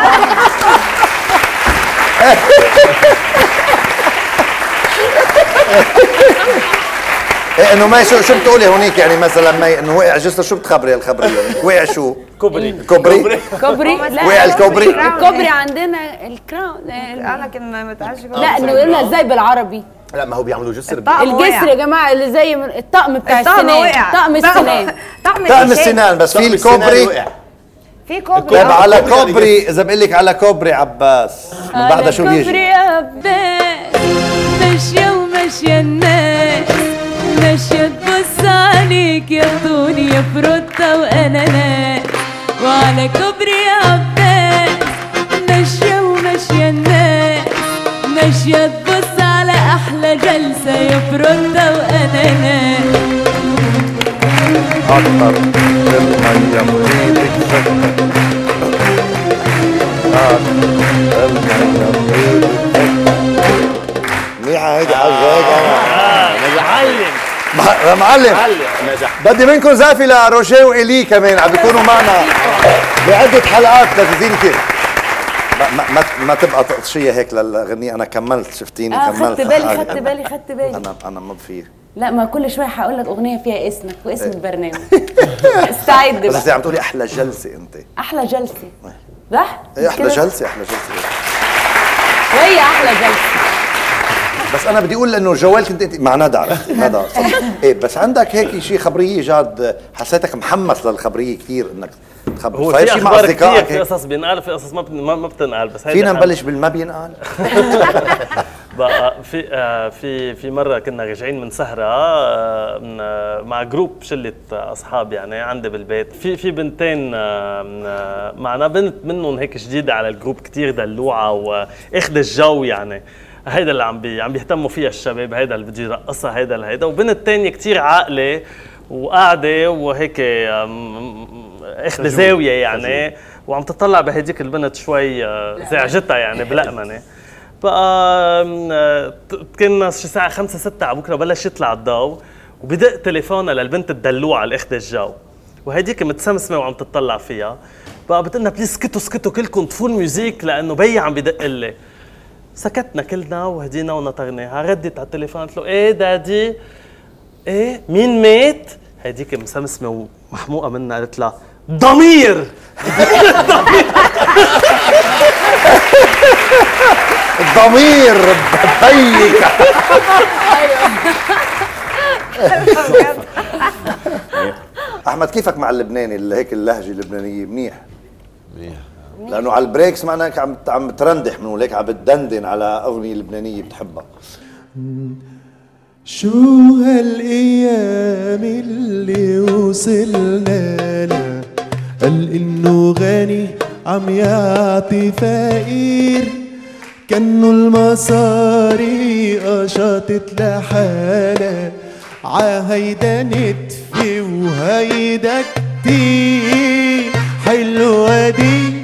ايه انه ما شو بتقولي هونيك يعني مثلا ما انه وقع جسر، شو بتخبري الخبريه؟ وقع شو؟ كوبري. كوبري؟ كوبري لا وقع الكوبري؟ الكوبري عندنا الكراون. انا كان ما تعرفش لا نقولها ازاي بالعربي؟ لا ما هو بيعملوا جسر الجسر يا جماعه اللي زي الطقم بتاع السنان. طقم السنان. طقم السنان. بس في الكوبري. في كوبري. طيب على كوبري، اذا بقول لك على كوبري عباس من بعدها شو بيجي؟ كوبري عباس ماشيه وماشيه الناس، ماشيه تبص عليك يا طوني يا فروتة واناناس. وعلى كوبري عباس ماشيه وماشيه الناس، ماشيه تبص على احلى جلسه يا فروتة واناناس. اكتر المية مريدك سكر، منيحة هيدي حاجة هيك معلم معلم. نجح. بدي منكم زافي لروجيه وإلي كمان عم بيكونوا معنا بعدة حلقات لذيذين كيف. ما تبقى تقطشية هيك للغنية. أنا كملت، شفتيني كملت. خدت بالي أنا ما في. لا ما كل شويه هقول لك اغنيه فيها اسمك واسم البرنامج. استعد بس بقى. عم تقولي أحلى جلسة أنت. احلى جلسه صح؟ إيه أحلى جلسة؟ أحلى جلسة وهي احلى جلسه. بس انا بدي اقول انه جوال كنت انت مع ندى، عرفتي ندى صح؟ ايه بس عندك هيك شيء خبريه جاد، حسيتك محمس للخبريه كثير انك تخبر. هو في اخبار كثير، في قصص بينقال، في قصص ما بتنقال. بس فينا نبلش بالما بينقال. بقى في مره كنا راجعين من سهره مع جروب شله اصحاب يعني عندي بالبيت. في بنتين معنا، بنت منهم هيك جديده على الجروب كثير دلوعه واخذ الجو يعني. هيدا اللي عم بيهتموا فيها الشباب، هيدا اللي بده يرقصها، هيدا. وبنت تانية كثير عاقله وقاعده وهيك اخذ زاويه يعني، وعم تطلع بهديك البنت شوي زعجتها يعني بلقمنه. بقى كنا شي الساعه 5 6 على بكره بلش يطلع الضوء، وبدق تليفونها للبنت الدلوعه اللي اخذ الجو، وهديك متسمسمه وعم تطلع فيها. بقى بتقلنا بليز اسكتوا كلكم طفوا الميوزيك لانه بي عم بدق لي. سكتنا كلنا وهدينا ونطرناها. ردت على التليفون قالت له ايه دادي؟ ايه مين مات؟ هديك مسمسمه ومحموقه منها قالت لها ضمير. الضمير بيك. احمد كيفك مع اللبناني اللي هيك اللهجه اللبنانيه؟ منيح لانه على البريكس معناك عم ترندح من هيك، عم بتدندن على اغنيه لبنانيه بتحبها. شو هالايام اللي وصلنا لها، قال انه غني عم يعطي فقير، كانه المصاري قشطت لحالها، عهيدا نتفي وهيدا كتير. حلوة دي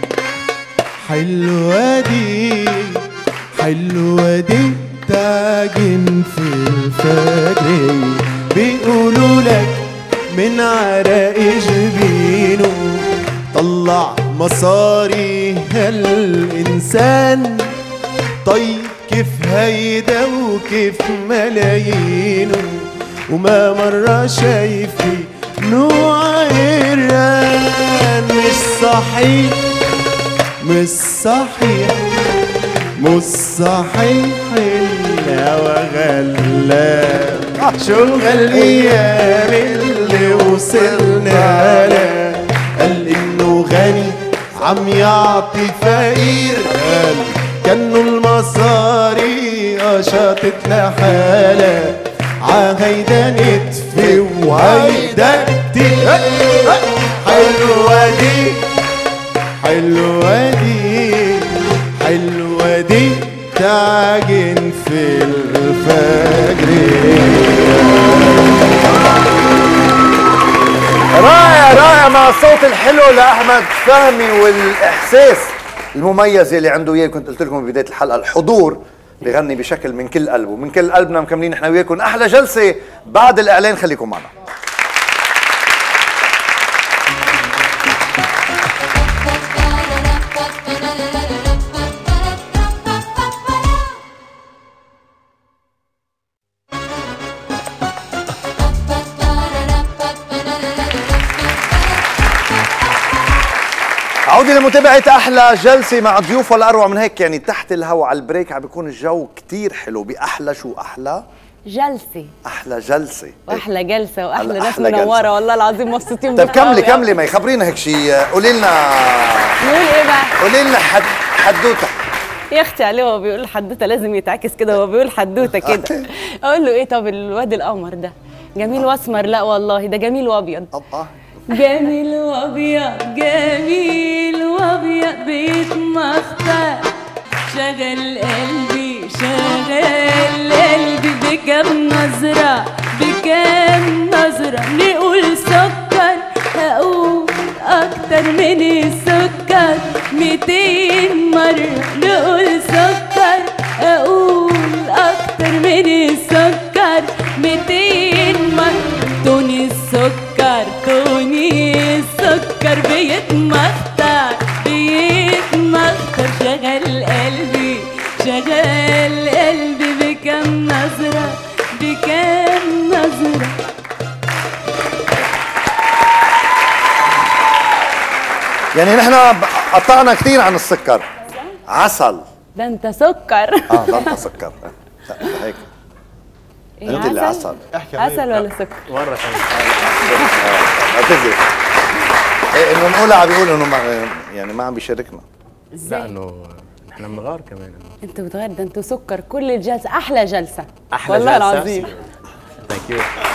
حلوة دي حلوة دي تعجن في الفجر، بيقولوا لك من عرق جبينه طلع مصاري هالإنسان. طيب كيف هيدا وكيف ملايينه، وما مرة شايفي نوع الران. مش صحيح مش صحيح مش صحيح الهوى غلاب. شو هالايام اللي وصلنا لها، قال انه غني عم يعطي فقير، قال كانه المصاري قشطت لحالها، عهيدا نتفي وهيدا كتير. حلوة دي حلوة دي حلوة دي تعجن في الفجر. رائع مع الصوت الحلو لأحمد فهمي والإحساس المميز اللي عنده إياه. كنت قلت لكم ببداية الحلقة الحضور بغني بشكل من كل قلبه، من كل قلبنا مكملين احنا وياكم أحلى جلسة. بعد الإعلان خليكم معنا. عودة لمتابعة أحلى جلسة مع ضيوف ولا أروع من هيك. يعني تحت الهوا على البريك عم بيكون الجو كتير حلو بأحلى شو أحلى جلسة أحلى جلسة واحلى جلسه واحلى ناس أحلى جلسة. منوره والله العظيم مبسوطين طيب بيكم أوي. كملي ما يخبرينا هيك شيء. قولي لنا نقول ايه بقى؟ قولي لنا حدوته. يا اختي عليه هو بيقول حدوته لازم يتعكس كده، هو بيقول حدوته كده. اقول له ايه؟ طب الواد القمر ده جميل واسمر؟ لا والله ده جميل وابيض. جميل وابيض جميل وابيض بيتمختار، شغل قلبي شغل قلبي بكم نظرة بكم نظرة. نقول سكر هقول أكتر من السكر 200 مرة. نقول سكر هقول أكتر من السكر 200 مرة. توني السكر توني السكر بيتمختر بيتمختر، شغل قلبي شغل قلبي بكم نظرة بكم نظرة. يعني نحن قطعنا كثير عن السكر. عسل ده انت سكر. ده انت سكر. لا هيك انت اللي عسل. عسل ولا سكر؟ مرة ثانية اعتذر. انه نقولها عم بيقول انه يعني ما عم بيشاركنا. لا انه نحن بنغار كمان. انتوا بتغير، ده انتوا سكر كل الجلسة. احلى جلسة احلى والله جلسة. العظيم. ثانك يو.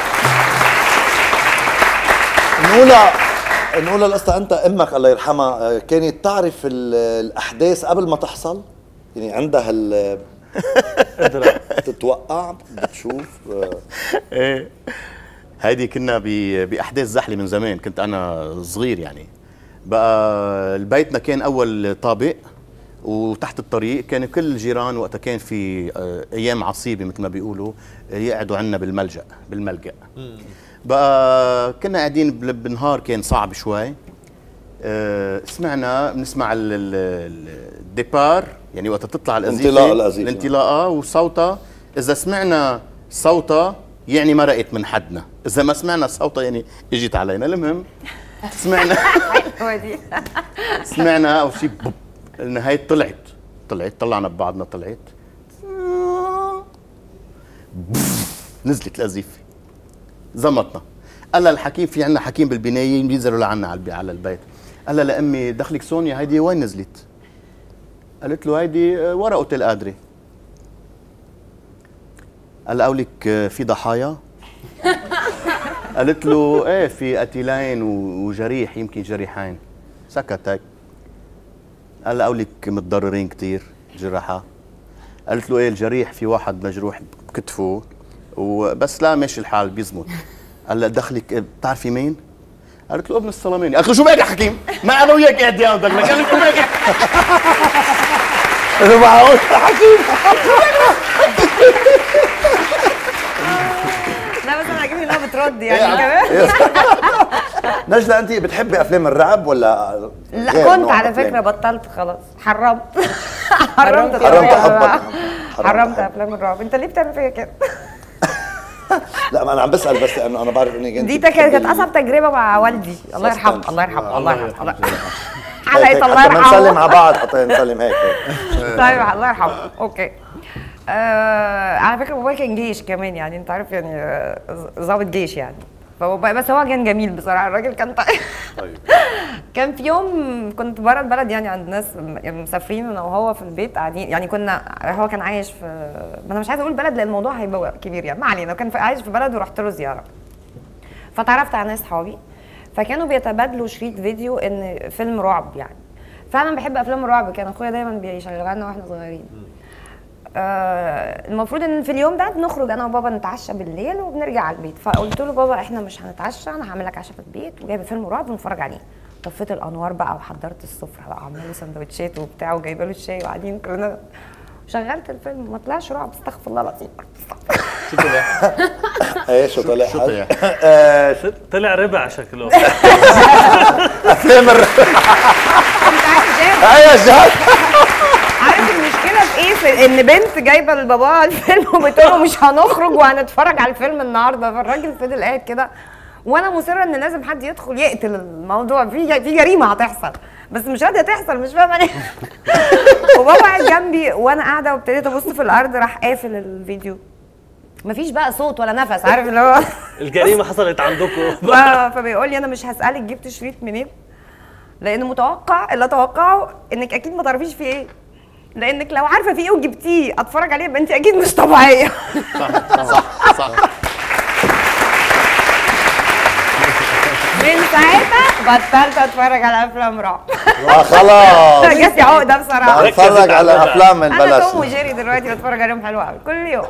نقولها القصة. انت امك الله يرحمها كانت تعرف الاحداث قبل ما تحصل؟ يعني عندها قدرة تتوقع بتشوف. ايه هيدي كنا باحداث زحله من زمان، كنت انا صغير يعني. بقى بيتنا كان اول طابق وتحت الطريق كان كل الجيران وقتها كان في ايام عصيبه مثل ما بيقولوا يقعدوا عنا بالملجأ. بقى كنا قاعدين بالنهار كان صعب شوي. بنسمع الديبار، يعني وقت تطلع القذيفه الانطلاقه وصوتها. اذا سمعنا صوتها يعني مرقت من حدنا، اذا ما سمعنا صوتها يعني اجت علينا. المهم سمعنا اول شيء النهاية طلعنا ببعضنا. طلعت نزلت القذيفه زمطنا. قال الحكيم في عندنا حكيم بالبنايه بينزلوا لعنا على البيت. قال لها لامي دخلك سونيا هيدي وين نزلت؟ قالت له هيدي ورا اوتيل قادري. قال لها قولك في ضحايا؟ قالت له ايه في قتيلين وجريح يمكن جريحين. سكت هيك. قال لها قولك متضررين كثير جراحه؟ قالت له ايه الجريح في واحد مجروح بكتفه وبس لا ماشي الحال بيزمت. قال لها دخلك بتعرفي مين؟ قالت له ابن السلاميني. قالت له شو بك يا حكيم؟ ما انا وياك قاعد يا بدك. قال له شو بك؟ انا معقول حكيم. لا بس انا عاجبني انها بترد يعني كمان. نجلة انت بتحبي افلام الرعب ولا؟ لا كنت على فكره بطلت خلاص. حرمت حرمت افلام الرعب. انت ليه بتعمل فيا كده؟ لا ما انا عم بسال بس لانه انا بعرف انك انت دي كانت اصعب تجربه مع والدي الله يرحمه. الله يرحمه الله يرحمه. حلقه الله يرحمه. نسلم على بعض حتى نسلم هيك. طيب الله يرحمه. اوكي. على فكره بابايا كان جيش كمان يعني انت عارف يعني ضابط جيش يعني. بس هو كان جميل بصراحه. الراجل كان طيب. كان في يوم كنت بره البلد يعني عند ناس مسافرين انا وهو في البيت قاعدين يعني هو كان عايش في ما انا مش عايزه اقول بلد لان الموضوع هيبقى كبير يعني ما علينا. كان عايش في بلد ورحت له زياره فتعرفت على ناس صحابي فكانوا بيتبادلوا شريط فيديو ان فيلم رعب يعني. فانا بحب افلام الرعب. كان اخويا دايما بيشغلها لنا واحنا صغيرين. المفروض ان في اليوم ده بنخرج انا وبابا نتعشى بالليل وبنرجع على البيت. فقلت له بابا احنا مش هنتعشى انا هعمل لك عشاء في البيت وجايبه فيلم رعب ونتفرج عليه. طفيت الانوار بقى وحضرت السفره بقى عامله له سندوتشات وبتاع وجايبه له الشاي وقاعدين كلنا وشغلت الفيلم ما طلعش رعب استغفر الله العظيم. شو طلع؟ ايه شو طلع؟ شو طلع؟ طلع ربع شكله. افلام الرعب. انت عارف ايه جد؟ عارف المشكله في ايه؟ في ان بنت جايبه لباباها الفيلم وبتقول له مش هنخرج وهنتفرج على الفيلم النهارده. فالراجل فضل قاعد كده وانا مصره ان لازم حد يدخل يقتل الموضوع، في جريمه هتحصل بس مش راضيه تحصل، مش فاهمه ليه. وبابا قاعد جنبي وانا قاعده وابتديت ابص في الارض، راح قافل الفيديو. مفيش بقى صوت ولا نفس، عارف اللي هو الجريمه حصلت عندكم. فبيقول لي انا مش هسالك جبت شريط منين، لان متوقع اللي اتوقعه انك اكيد ما تعرفيش فيه ايه، لانك لو عارفه فيه ايه وجبتيه اتفرج عليه يبقى انت اكيد مش طبيعيه. صح. من ساعتها بطلت اتفرج على افلام رعب. خلاص جات لي عقده بصراحه. اتفرج على افلام من انا بلاش. توم وجيري دلوقتي بتفرج عليهم حلوه قوي كل يوم.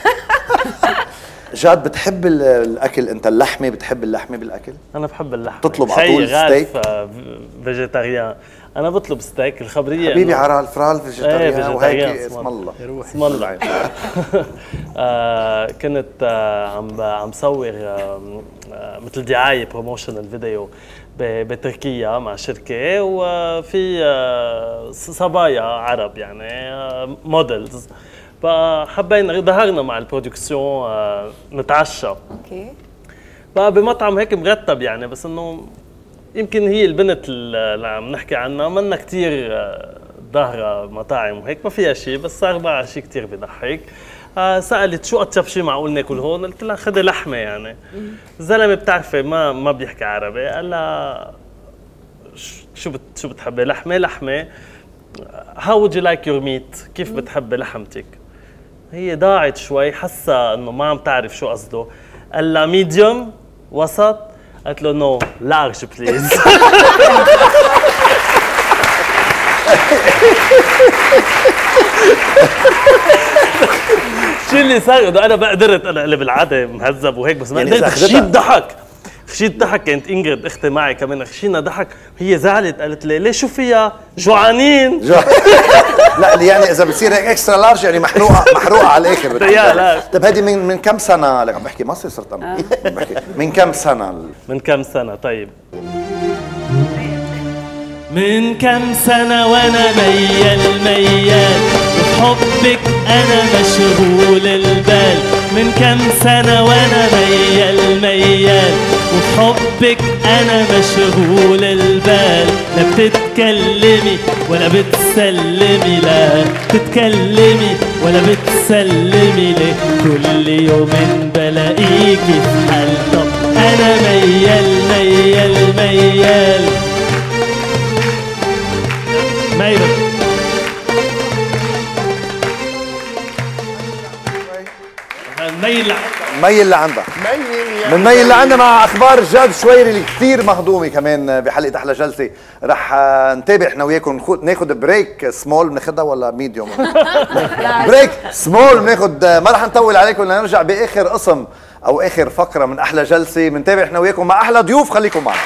جاد بتحب الاكل انت؟ اللحمه بتحب اللحمه بالاكل؟ انا بحب اللحمه. تطلب على طول ستيك؟ فيجيتاريان. انا بطلب ستيك. الخبريه حبيبي عرال الفرال فيجيتاريان وهيك اسم الله اسم الله. كنت عم صور مثل دعايه بروموشنال فيديو بتركيا مع شركه، وفي صبايا عرب يعني موديلز، فحبينا ظهرنا مع البرودكسيون نتعشى. اوكي. بقى بمطعم هيك مرتب يعني، بس انه يمكن هي البنت اللي عم نحكي عنها منا كثير ظاهره مطاعم وهيك ما فيها شيء، بس صار معها شيء كثير بضحك. سالت شو اطيب شيء معقول ناكل هون؟ قلت لها خذي لحمه يعني. الزلمه بتعرفي ما بيحكي عربي، قال لها شو بتحبي؟ لحمه. How would you like your meat؟ كيف بتحبي لحمتك؟ هي ضاعت شوي، حاسه انه ما عم تعرف شو قصده. قال لها ميديوم، وسط. قالت له نو لارج بليز. شو اللي صار؟ انه انا ما قدرت، انا اللي بالعاده مهذب وهيك، بس ما يعني قدرت. خشيت ضحك. كانت انجرد اختي معي كمان، خشينا ضحك. هي زعلت، قالت لي ليش شو فيها؟ جوعانين. لا يعني اذا بتصير هيك اكسترا لارج يعني محروقه على الاخر. لا. طيب هذه من كم سنه؟ لك عم بحكي مصري صرت انا. بحكي من كم سنه؟ من كم سنه؟ طيب من كم سنة وانا ميال بحبك انا مشغول البال. من كم سنة وانا ميال وبحبك انا مشغول البال. لا بتتكلمي ولا بتسلمي، لا بتتكلمي ولا بتسلمي ليه؟ كل يوم بلاقيكي في حال. طب انا ميال ميل لعندها. من ميل لعندها مع اخبار جاد شويري اللي كثير مهضومه كمان بحلقه احلى جلسه. رح نتابع احنا وياكم، ناخذ بريك سمول. بناخذها ولا ميديوم؟ بريك سمول بناخذ، ما رح نطول عليكم لنرجع باخر قسم او اخر فقره من احلى جلسه. بنتابع احنا وياكم مع احلى ضيوف، خليكم معنا.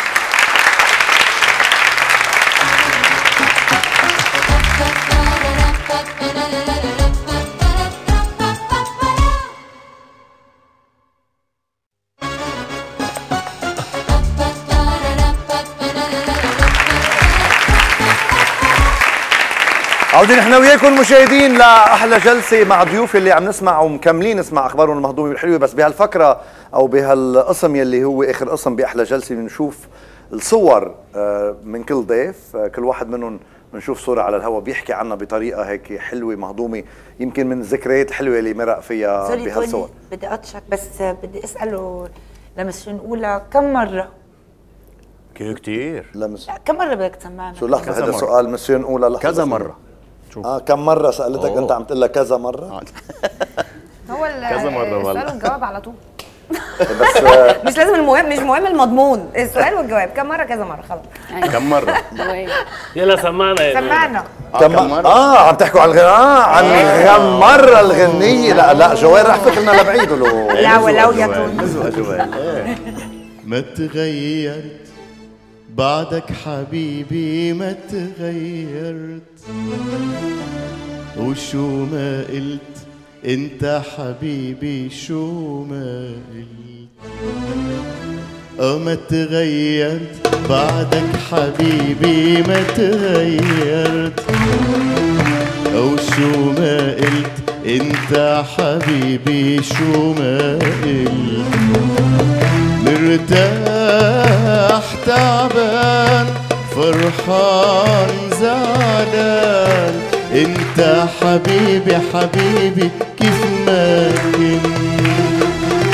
عودين احنا وياكم مشاهدين لاحلى جلسه مع ضيوف اللي عم نسمع ومكملين نسمع اخبارهم المهضومه والحلوه. بس بهالفقره او بهالقسم يلي هو اخر قسم باحلى جلسه بنشوف الصور من كل ضيف، كل واحد منهم بنشوف صوره على الهواء بيحكي عنها بطريقه هيك حلوه مهضومه، يمكن من الذكريات الحلوه اللي مرق فيها بهالصور. بدي اقطشك بس بدي اساله لمسيون اولى كم مره؟ كثير. لا كم مره بدك تسمعنا؟ شو لحظه، هذا سؤال مسيون اولى؟ كذا مره. كم مرة سألتك أنت عم تقول لها كذا مرة؟ هو كذا مرة السؤال والجواب على طول. بس مش لازم المهم، مش مهم المضمون، السؤال والجواب. كم مرة؟ كذا مرة. خلاص. كم مرة؟ يلا سمعنا. كم مرة؟ عم تحكوا عن الغناء، عن كم مرة الغنية. لا جوال رح فكرنا لبعيد. لا ولو يا تونس. ما تغيرت بعدك حبيبي، ما تغيرت وشو ما قلت انت حبيبي، شو ما قلت. ما تغيرت بعدك حبيبي، ما تغيرت وشو ما قلت انت حبيبي، شو ما قلت. من مرتاح تعبان فرحان زعلان انت حبيبي حبيبي كيف ما كنت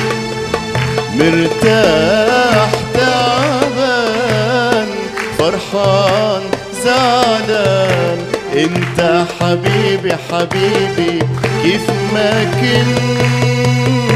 مرتاح تعبان فرحان زعلان انت حبيبي حبيبي كيف ما كنت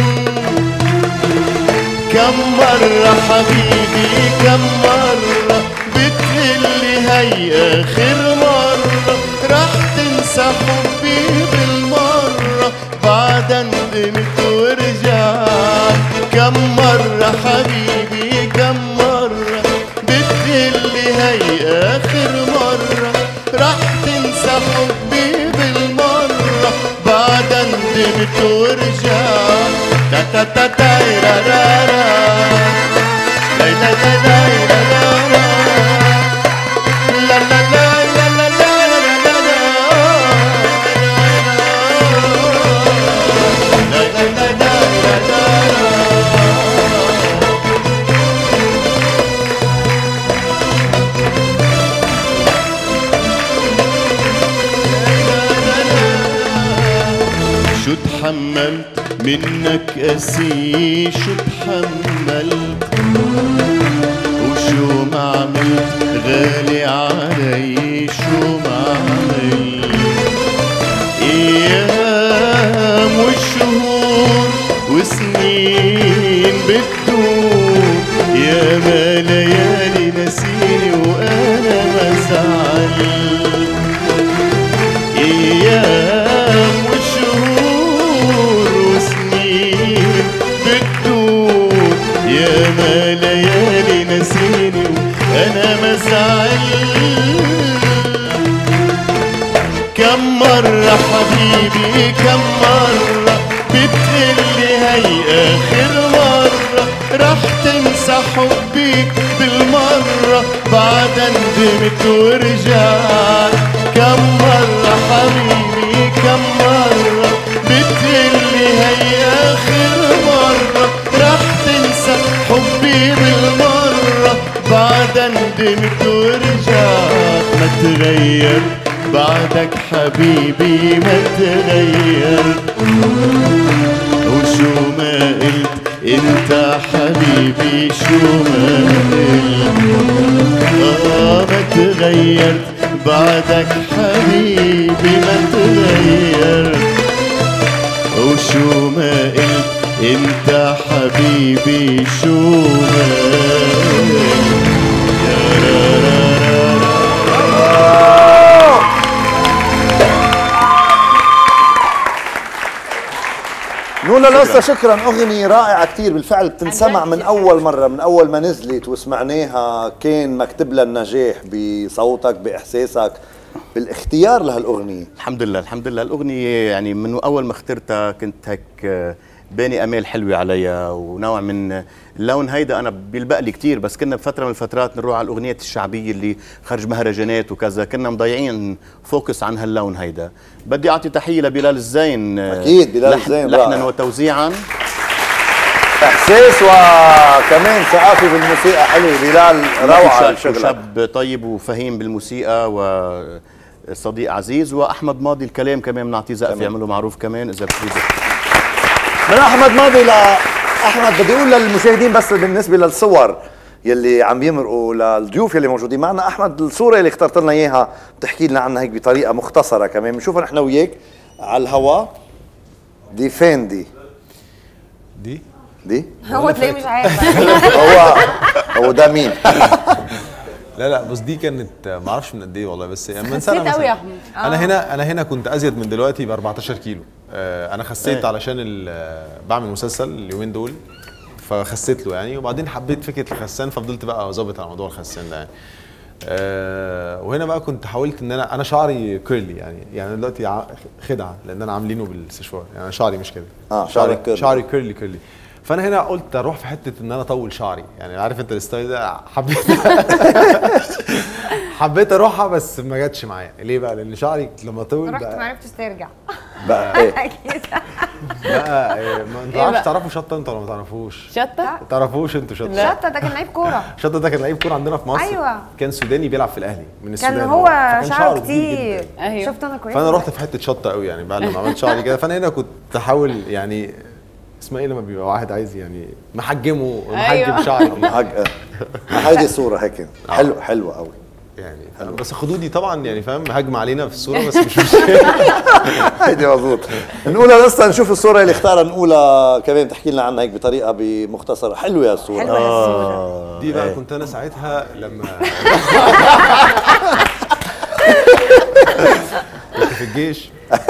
كم مرة حبيبي كم مرة بتقلي هي آخر مرة رح تنسى حبي بالمرة بعد ندمت ورجعت كم مرة حبيبي كم مرة بتقلي هي آخر مرة رح تنسى حبي بالمرة بعد ندمت ورجعت تا تا تا تا را را را لا لا لا لا لا لا لا لا لا شو تحملت منك قاسي شو تحملت وشو ما عملت غالي علي شو ما عملت ايام وشهور وسنين بتدور يا ما ليالي نسيني وانا ما زعلت ايام وشهور وسنين بتدور يا ما ليالي نسيني وانا ما زعلت كم مرة حبيبي كم مرة بتقلي هي آخر مرة رح تنسى حبي بالمرة بعد ندمت ورجعت كم مرة حبيبي كم مرة بتقلي هي آخر مرة رح تنسى حبي بالمرة بعد ندمت ورجعت ما تغير بعدك حبيبي ما تغير وشو ما قلت انت حبيبي شو ما قلت ما تغيرت بعدك حبيبي ما تغيرت وشو ما قلت انت حبيبي شو ما قلت نولا القصة شكرا أغنية رائعة كثير بالفعل بتنسمع من أول مرة من أول ما نزلت وسمعناها كان مكتب لها النجاح بصوتك بإحساسك بالاختيار لهالأغنية. الحمد لله الحمد لله الأغنية يعني من أول ما اخترتها كنت هيك باني امال حلوه عليها ونوع من اللون هيدا انا بيلبق لي كثير بس كنا بفتره من الفترات نروح على الاغنيات الشعبيه اللي خرج مهرجانات وكذا كنا مضيعين فوكس عن هاللون هيدا. بدي اعطي تحيه لبلال الزين اكيد بلال الزين لحنا وتوزيعا احساس وكمان ثقافي بالموسيقى حلو. بلال روعه شاب طيب وفهيم بالموسيقى وصديق عزيز. واحمد ماضي الكلام كمان بنعطيه زقف يعمله معروف كمان اذا بتريد. من احمد ماضي لاحمد بدي اقول للمشاهدين بس بالنسبه للصور يلي عم يمرقوا للضيوف يلي موجودين معنا. احمد الصوره اللي اخترت لنا اياها بتحكي لنا عنها هيك بطريقه مختصره كمان بنشوفها نحن وياك على الهواء. دي فين دي؟ دي هو تلاقيه مش عارف هو ده مين؟ لا بص دي كانت ما اعرفش من قد ايه والله بس من خسيت سنه قوي يا احمد. انا هنا كنت ازيد من دلوقتي ب 14 كيلو. انا خسيت علشان بعمل مسلسل اليومين دول فخسيت له يعني. وبعدين حبيت فكره الخسان ففضلت بقى ظابط على موضوع الخسان ده يعني. وهنا بقى كنت حاولت ان انا شعري كيرلي يعني دلوقتي خدعه لان انا عاملينه بالسشوار يعني. أنا شعري مش كده شعري كيرلي. فانا هنا قلت اروح في حته ان انا اطول شعري يعني. عارف انت الستايل ده حبيت اروحها بس ما جاتش معايا. ليه بقى؟ لان شعري لما طول رحت ما عرفتش ترجع. بقى ايه بقى ما انتوا عارفش تعرفوا شطه انتوا ولا ما تعرفوش؟ شطه؟ ما تعرفوش انتوا شطه؟ شطه ده كان لعيب كوره. شطه ده كان لعيب كوره عندنا في مصر. أيوة. كان سوداني بيلعب في الاهلي من السودان. كان هو فكان شعره كبير كتير. جداً. أيوة. شفت انا كويس. فانا رحت في حته شطه قوي يعني بعد ما عملت شعري كده. فانا هنا كنت احاول يعني اسمها ايه لما بيبقى واحد عايز يعني محجمه محجم شعري هيدي صوره هيك حلوه قوي يعني حلو. بس خدودي طبعا يعني فاهم هجم علينا في الصوره بس مش مشكله. هيدي مظبوط. نقولها لسه نشوف الصوره اللي اختارها نقولها كمان تحكي لنا عنها هيك بطريقه بمختصر. حلوه يا الصوره. حلوه الصوره دي بقى كنت انا ساعتها لما كنت في الجيش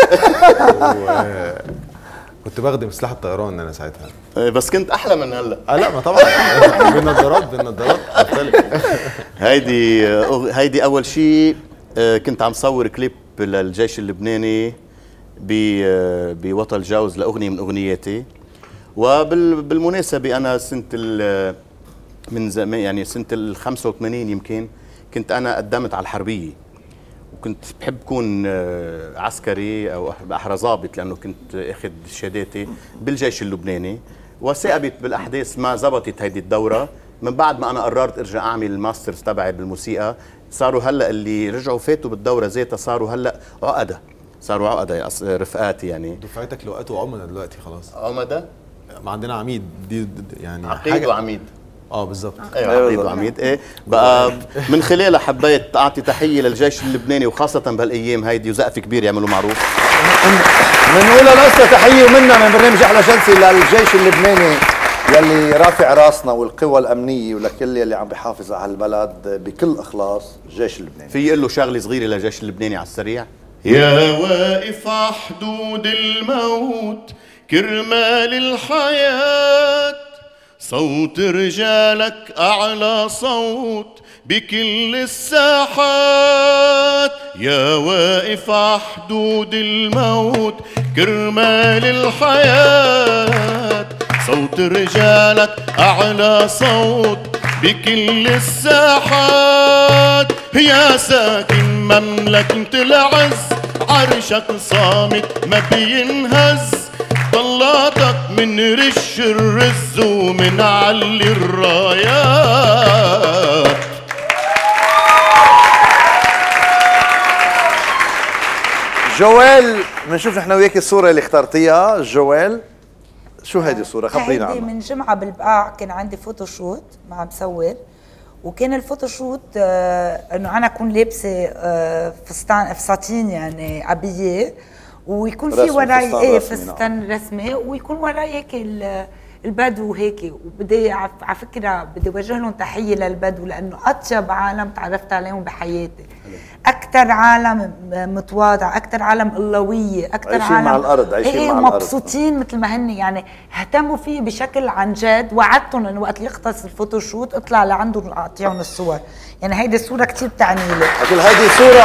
كنت بخدم سلاح الطيران انا ساعتها. بس كنت احلى من هلا. لا ما طبعا بالنظارات مختلف. هيدي اول شيء كنت عم صور كليب للجيش اللبناني بوطن جوز لاغنيه من اغنياتي. وبالمناسبه انا سنه من زمان يعني سنه ال 85 يمكن كنت انا قدمت على الحربيه وكنت بحب كون عسكري او بالاحرى ضابط لانه كنت اخذ شهاداتي بالجيش اللبناني. وثاقبت بالاحداث ما زبطت هيدي الدوره. من بعد ما انا قررت ارجع اعمل الماسترز تبعي بالموسيقى صاروا هلا اللي رجعوا فاتوا بالدوره ذاتها صاروا هلا عقده رفقاتي يعني. دفعتك لوقته عمده دلوقتي خلاص. عمده؟ ما عندنا عميد دي يعني عقيد وعميد. بالظبط. ايوه عقيد وعميد. ايه بقى من خلالها حبيت اعطي تحيه للجيش اللبناني وخاصه بهالايام هيدي وزقف كبير يعملوا معروف. بنقولها لسه تحيه منا من برنامج احلى جلسه للجيش اللبناني يلي رافع راسنا والقوى الامنيه ولكل يلي عم بيحافظ على البلد بكل اخلاص. الجيش اللبناني في يقول له شغله صغيره للجيش اللبناني على السريع. يا واقف على حدود الموت كرمال الحياة صوت رجالك أعلى صوت بكل الساحات. يا واقف على حدود الموت كرمال الحياة صوت رجالك أعلى صوت بكل الساحات. يا ساكن مملكة العز عرشك صامت ما بينهز طلاتك من رش الرز ومن علي الرايات. جوال بنشوف نحن وياك الصوره اللي اخترتيها. جوال شو هيدي الصوره؟ خبرينا عنها. من جمعه بالبقاع كان عندي فوتوشوت مع مصور وكان الفوتوشوت انه انا اكون لابسه فساتين يعني عبيه ويكون في وراي فستان رسمي ويكون وراي هيك البدو هيك. وبدي على فكره بدي اوجه لهم تحيه للبدو لانه اطيب عالم تعرفت عليهم بحياتي. اكثر عالم متواضع، اكثر عالم قلويه، اكثر عالم مع الارض عايشين مع الارض مبسوطين مثل ما هن يعني اهتموا فيه بشكل عن جد. وعدتهم انه وقت يخلص الفوتوشوت اطلع لعندهم اعطيهم الصور. يعني هيدي الصوره كثير بتعني لي. اكيد هيدي صوره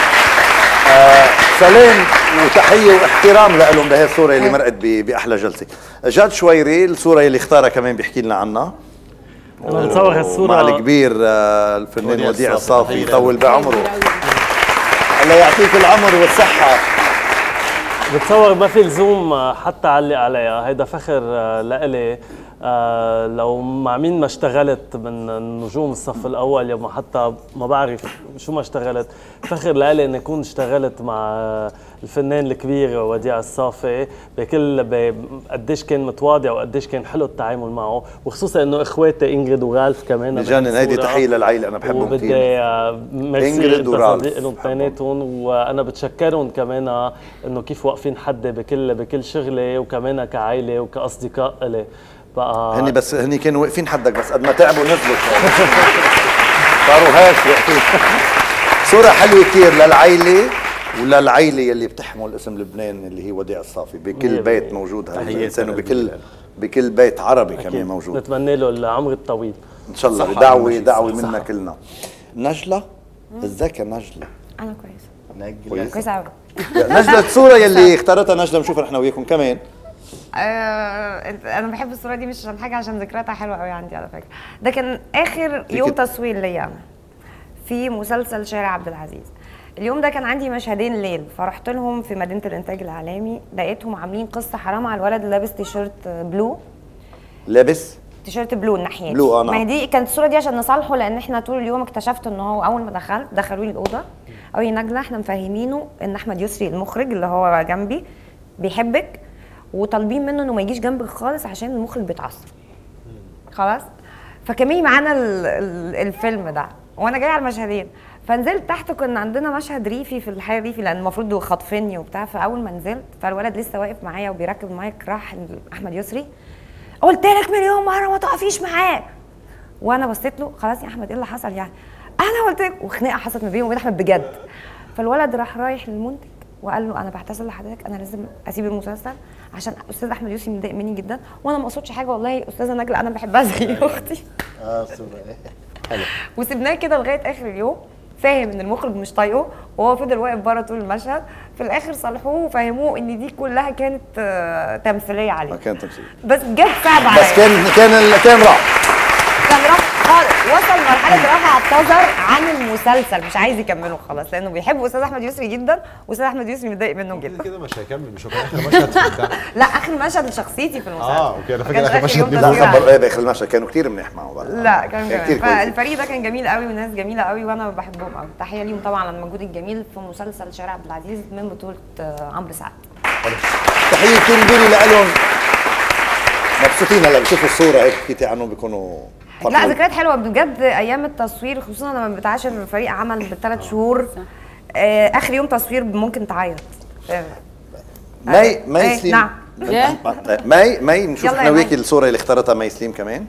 سلام وتحيه واحترام لهم بهي الصوره اللي مرقت باحلى جلسه. جاد شويري الصوره اللي اختارها كمان بيحكي لنا عنها. انا بتصور هالصوره مع الكبير الفنان وديع الصافي يطول بعمره. الله يعطيك العمر والصحه. بتصور ما في لزوم حتى علق عليها. هيدا فخر لإلي. لو مع مين ما اشتغلت من نجوم الصف الاول يوم حتى ما بعرف شو ما اشتغلت فخر لإلي اني اكون اشتغلت مع الفنان الكبير وديع الصافي بكل قديش كان متواضع وقديش كان حلو التعامل معه وخصوصا انه اخواتي انجريد وغالف كمان بجنن. هيدي تحيه للعيله انا بحبهم كثير. وبدي انجريد وغالف لهم اثنيناتهم وانا بتشكرهم كمان انه كيف واقفين حدي بكل شغلي وكمان كعائله وكاصدقاء الي. هني كانوا واقفين حدك بس قد ما تعبوا نزلوا صاروا هيك واقفين. صورة حلوة كثير للعائلة وللعائلة يلي بتحمل اسم لبنان اللي هي وديع الصافي. بكل بيت موجود هذا الانسان وبكل بيت عربي كمان موجود. نتمنى له العمر الطويل ان شاء الله. دعوة منا كلنا. نجلة ازيك يا نجلة؟ انا كويسة كويسة قوي. نجلة الصورة يلي اختارتها نجلة بنشوفها نحن وياكم كمان. انا بحب الصوره دي مش عشان حاجه عشان ذكرياتها حلوه قوي عندي على فكره. ده كان اخر يوم تصوير ليا انا في مسلسل شارع عبد العزيز. اليوم ده كان عندي مشهدين ليل، فرحت لهم في مدينه الانتاج الاعلامي، لقيتهم عاملين قصه حرام على الولد اللي لابس تيشيرت بلو. لابس تيشيرت بلو الناحيه بلو، ما هي دي كانت الصوره دي عشان نصالحه، لان احنا طول اليوم اكتشفت ان هو اول ما دخلوا لي الاوضه قوي نجله احنا مفهمينه ان احمد يسري المخرج اللي هو جنبي بيحبك، وطالبين منه انه ما يجيش جنبك خالص عشان المخرج بيتعصب. خلاص، فكملي معانا الفيلم ده وانا جايه على المشهدين. فنزلت تحت، كنا عندنا مشهد ريفي في الحي الريفي لان المفروض خاطفيني وبتاع. فاول ما نزلت فالولد لسه واقف معايا وبيركب المايك، راح احمد يسري قلت لك مليون مره ما تقفيش معاه. وانا بصيت له خلاص يا احمد ايه اللي حصل يعني؟ انا قلت لك، وخناقه حصلت ما بيني وبين احمد بجد. فالولد راح رايح للمنتج وقال له انا بعتذر لحضرتك، انا لازم اسيب المسلسل عشان استاذ احمد يوسف متضايق مني جدا، وانا ما اقصدش حاجه والله استاذه نجله انا بحبها زي اختي. حلو. وسبناه كده لغايه اخر اليوم، فاهم ان المخرج مش طايقه وهو فضل واقف بره طول المشهد. في الاخر صالحوه وفهموه ان دي كلها كانت تمثيليه عليه. ما كان تمثيل، بس جد صعب عليا. بس كان راح خالص، وصل مرحله راح اعتذر عن المسلسل، مش عايز يكمله خلاص لانه بيحب استاذ احمد يسري جدا، واستاذ احمد يسري متضايق منه جدا. كده مش هيكمل، مش هو كان اخر مشهد في البتاع. لا اخر مشهد لشخصيتي في المسلسل. اوكي، انا فاكر اخر مشهد لا خبر ايه باخر المشهد كانوا كثير منيح معه بقى. لا كان كثير كويس. فالفريق ده كان جميل قوي والناس جميله قوي وانا بحبهم قوي. تحيه ليهم طبعا على المجهود الجميل في مسلسل شارع عبد العزيز من بطوله عمرو سعد. تحيه كبيره لهم، مبسوطين هلا بشوفوا الصوره هيك حكيتي عنهم بيكونوا لا ذكريات حلوه بجد. ايام التصوير خصوصا لما بتعاشر فريق عمل ب3 شهور، اخر يوم تصوير ممكن تعيط. مي سليم. نعم. مي نشوف احنا وياكي الصوره اللي اختارتها مي سليم كمان.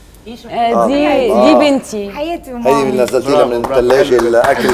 دي بنتي حياتي هيدي اللي نزلتي لها من الثلاجه الاكل.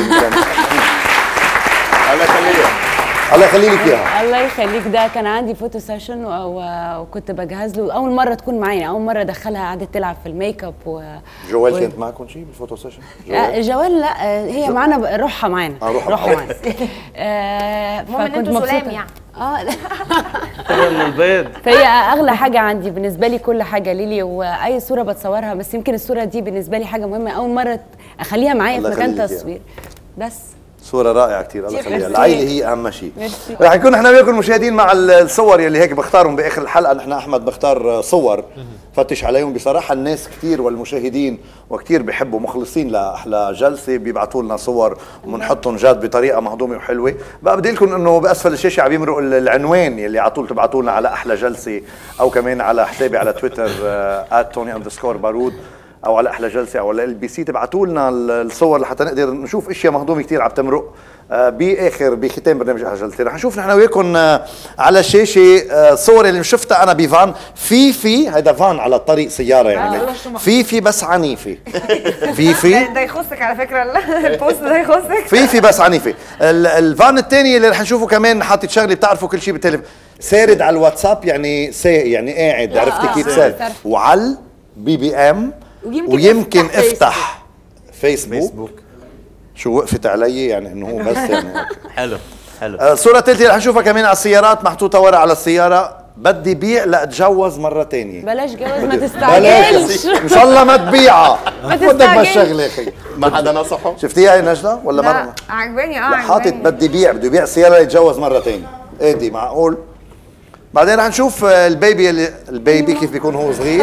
الله يخلي لك اياها. الله يخليك. ده كان عندي فوتو سيشن وكنت بجهز له اول مره تكون معايا، اول مره ادخلها قعدت تلعب في الميك اب جوال كانت معكم شيء بالفوتو سيشن؟ جوال لا، هي معانا روحها معانا. روحها معانا. فكنت مبسوطه يعني. من البيض. فهي اغلى حاجه عندي بالنسبه لي، كل حاجه ليلي، واي صوره بتصورها، بس يمكن الصوره دي بالنسبه لي حاجه مهمه، اول مره اخليها معايا في مكان تصوير. بس صورة رائعة كتير، الله يخليها. العائلة هي أهم شيء. رح نكون احنا وياكم المشاهدين مع الصور يلي هيك بختارهم بآخر الحلقة. نحن أحمد بختار صور فتش عليهم. بصراحة الناس كتير والمشاهدين وكتير بيحبوا مخلصين لأحلى جلسة، بيبعتوا لنا صور وبنحطهم جاد بطريقة مهضومة وحلوة. بقى بدي لكم إنه بأسفل الشاشة عم يمرق العنوان يلي على طول تبعتوا لنا على أحلى جلسة، أو كمان على حسابي على تويتر @tony_بارود، او على احلى جلسه او على LBC. تبعتوا لنا الصور لحتى نقدر نشوف اشياء مهضومه كثير عم تمرق بختام برنامج احلى جلسه. رح نشوف نحن وياكم على الشاشه صور اللي شفتها انا بفان. في هيدا فان على الطريق سياره يعني في بس عنيفه. في ده يخصك على فكره، البوست ده يخصك. في بس عنيفه. الفان الثاني اللي رح نشوفه كمان حاطط شغله بتعرفوا كل شيء بالتليفون، سارد على الواتساب يعني يعني قاعد، عرفتي كيف سارد، وعلى BBM ويمكن افتح فيسبوك. شو وقفت علي يعني انه هو بس يعني حلو. الصورة الثالثة رح نشوفها كمان على السيارات، محطوطة ورا على السيارة، بدي بيع لاتجوز مرة ثانية. بلاش جواز، ما تستعجلش. ان شاء الله ما تبيعها. ما تستعجلش. بالشغلة اخي. ما حدا نصحه؟ شفتيها يا نجلة ولا مرة؟ لا عجباني. حاطط بدي بده يبيع سيارة يتجوز مرة ثانية. ايه دي معقول؟ بعدين رح نشوف البيبي كيف بيكون هو صغير.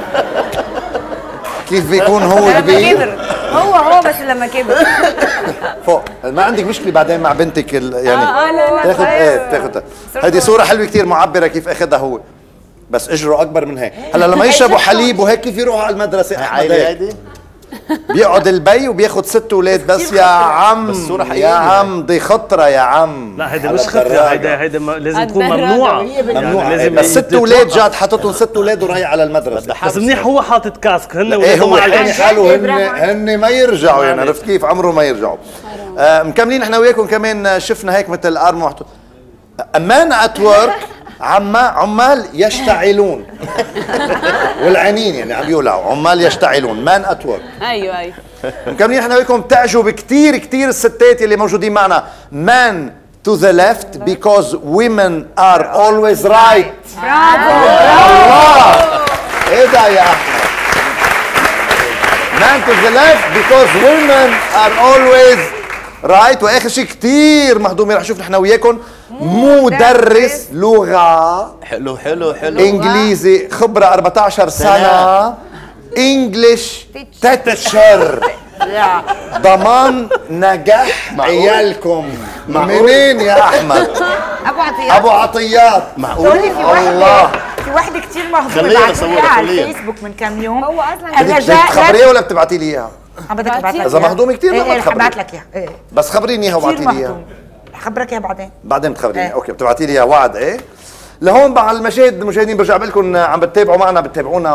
كيف بيكون هو كبير. هو بس لما كبر. فوق ما عندك مشكله بعدين مع بنتك يعني لا تاخذ هذه صوره حلوه كثير معبره كيف اخذها هو، بس اجره اكبر من هيك. هلا لما يشربوا حليب وهيك كيف يروحوا على المدرسه؟ عائله بيقعد البي وبياخذ 6 اولاد بس يا عم. يا عم دي خطره يا عم. لا هيدا مش خطره، هيدا لازم تكون ممنوعه. ممنوعه بس 6 اولاد جاد حاططهم 6 اولاد ورايح على المدرسه. بس منيح هو حاطط كاسك، هن هو يعني حاله هن ما يرجعوا يعني، عرفت كيف؟ عمره ما يرجعوا. مكملين احنا وياكم كمان. شفنا هيك مثل ارم محطوط امان ات ورك، عمال يشتعلون والعنين يعني عم يولعوا، عمال يشتعلون مان ات ورك. ايوه مكملين احنا وياكم. بتعجب كثير الستات اللي موجودين معنا. man to the left because women are always right. برافو الله ايه ده يا احمد؟ man to the left because women are always رايت. واخر شيء كثير مهضومه رح نشوف نحن وياكم مدرس لغه حلو حلو حلو. انجليزي خبره 14 سنه. انجلش تتشر. ضمان نجاح عيالكم. منين يا احمد؟ ابو عطيات. ابو عطيات. معقول؟ الله. في وحده كثير مهضومه خليها بعتت لي صورها، على خليها. الفيسبوك من كم يوم. هو اصلا بدك تخبريها ولا بتبعتي لي اياها؟ عم بدك ابعت لك اذا مهضومه كثير ما رح بتخبري. ابعت لك اياها. ايه بس خبريني اياها وابعتي لي اياها. خبرك اياها بعدين. بعدين بتخبريني. إيه. اوكي بتبعتي لي اياها وعد. ايه لهون مع المشاهدين برجع بقول لكم عم بتتابعوا معنا، بتتابعونا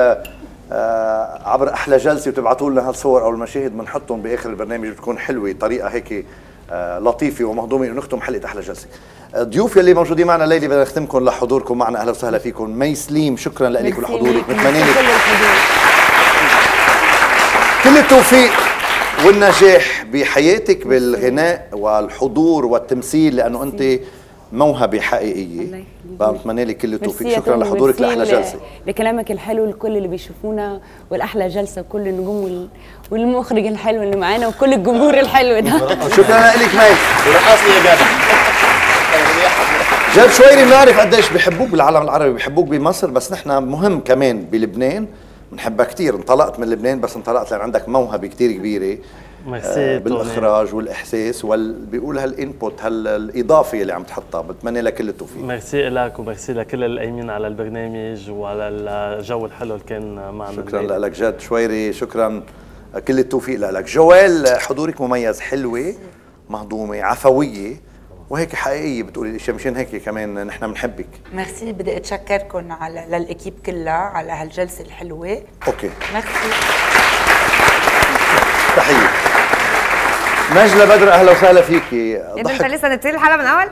عبر احلى جلسه وتبعتوا لنا هالصور او المشاهد بنحطهم باخر البرنامج. بتكون حلوه طريقه هيك لطيفه ومهضومه ونختم حلقه احلى جلسه. ضيوف يلي موجودين معنا الليله بدنا نختمكم لحضوركم معنا. اهلا وسهلا فيكم. مي سليم شكرا لك ولحضورك. بتمنى لك كل التوفيق والنجاح بحياتك بالغناء والحضور والتمثيل لانه انت موهبه حقيقيه. بتمنى لك كل التوفيق. شكرا لحضورك لاحلى جلسه. لكلامك الحلو لكل اللي بيشوفونا والاحلى جلسه وكل النجوم والمخرج الحلو اللي معانا وكل الجمهور الحلو ده. شكرا لك مي. ورقصني يا جدع. جد شوي بنعرف قديش بحبوك بالعالم العربي، بحبوك بمصر، بس نحن مهم كمان بلبنان بنحبها كثير. انطلقت من لبنان بس انطلقت لان عندك موهبه كثير كبيره بالاخراج والاحساس بيقول هالانبوت هالاضافه اللي عم تحطها. بتمنى لك كل التوفيق. ميرسي لك وميرسي لكل القايمين على البرنامج وعلى الجو الحلو اللي كان معنا. شكرا لك جد شويري. شكرا كل التوفيق لك. جوال حضورك مميز، حلوه مهضومه عفويه وهيك حقيقيه بتقولي الاشياء. مشان هيك كمان نحن بنحبك. ميرسي. بدي اتشكركم على للاكيب كلها على هالجلسه الحلوه. اوكي ميرسي. تحيه. نجلة بدر اهلا وسهلا فيكي. انت لسه نبتدي الحلقه من اول.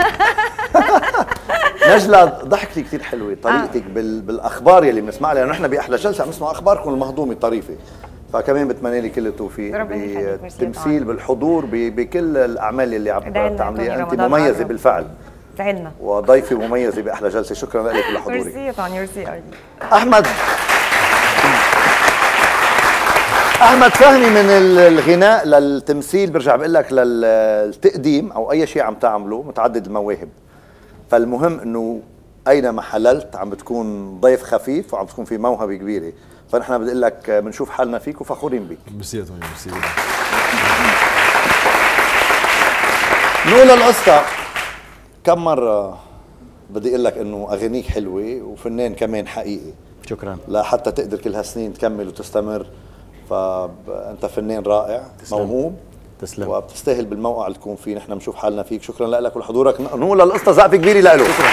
نجلة ضحكتي كثير حلوه. طريقتك بالاخبار يلي بنسمعها لانه نحن باحلى جلسه عم نسمع اخباركم المهضومه الطريفه. فكمان بتمنى لي كل التوفيق بالتمثيل بالحضور بكل الاعمال اللي عم تعمليها. انت مميزه بالفعل. سعدنا. وضيفه مميزه باحلى جلسه. شكرا لك ولحضورك. ميرسي يا طاني. ميرسي. احمد فهمي من الغناء للتمثيل برجع بقول لك للتقديم او اي شيء عم تعمله متعدد المواهب. فالمهم انه اينما حللت عم بتكون ضيف خفيف وعم بتكون في موهبه كبيره. فنحن بدي اقول لك بنشوف حالنا فيك وفخورين بك. ميرسي يا طوني. ميرسي. نقول القصة كم مرة بدي اقول لك انه اغانيك حلوة وفنان كمان حقيقي. شكرا. لحتى تقدر كل هالسنين تكمل وتستمر. فانت فنان رائع. تسلم. موهوب. تسلم. وبتستاهل بالموقع اللي تكون فيه. نحن بنشوف حالنا فيك. شكرا لك ولحضورك. نقول للقصة زقفة كبيرة لإله. شكرا.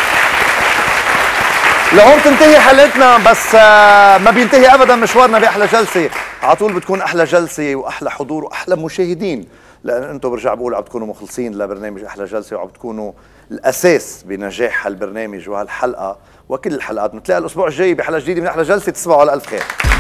لهون تنتهي حلقتنا بس ما بينتهي ابدا مشوارنا باحلى جلسه. على طول بتكون احلى جلسه واحلى حضور واحلى مشاهدين لان انتم برجع بقول عم تكونوا مخلصين لبرنامج احلى جلسه وعم تكونوا الاساس بنجاح هالبرنامج وهالحلقه وكل الحلقات. بنتلاقى الاسبوع الجاي بحلقه جديده من احلى جلسه. تصبحوا على الف خير.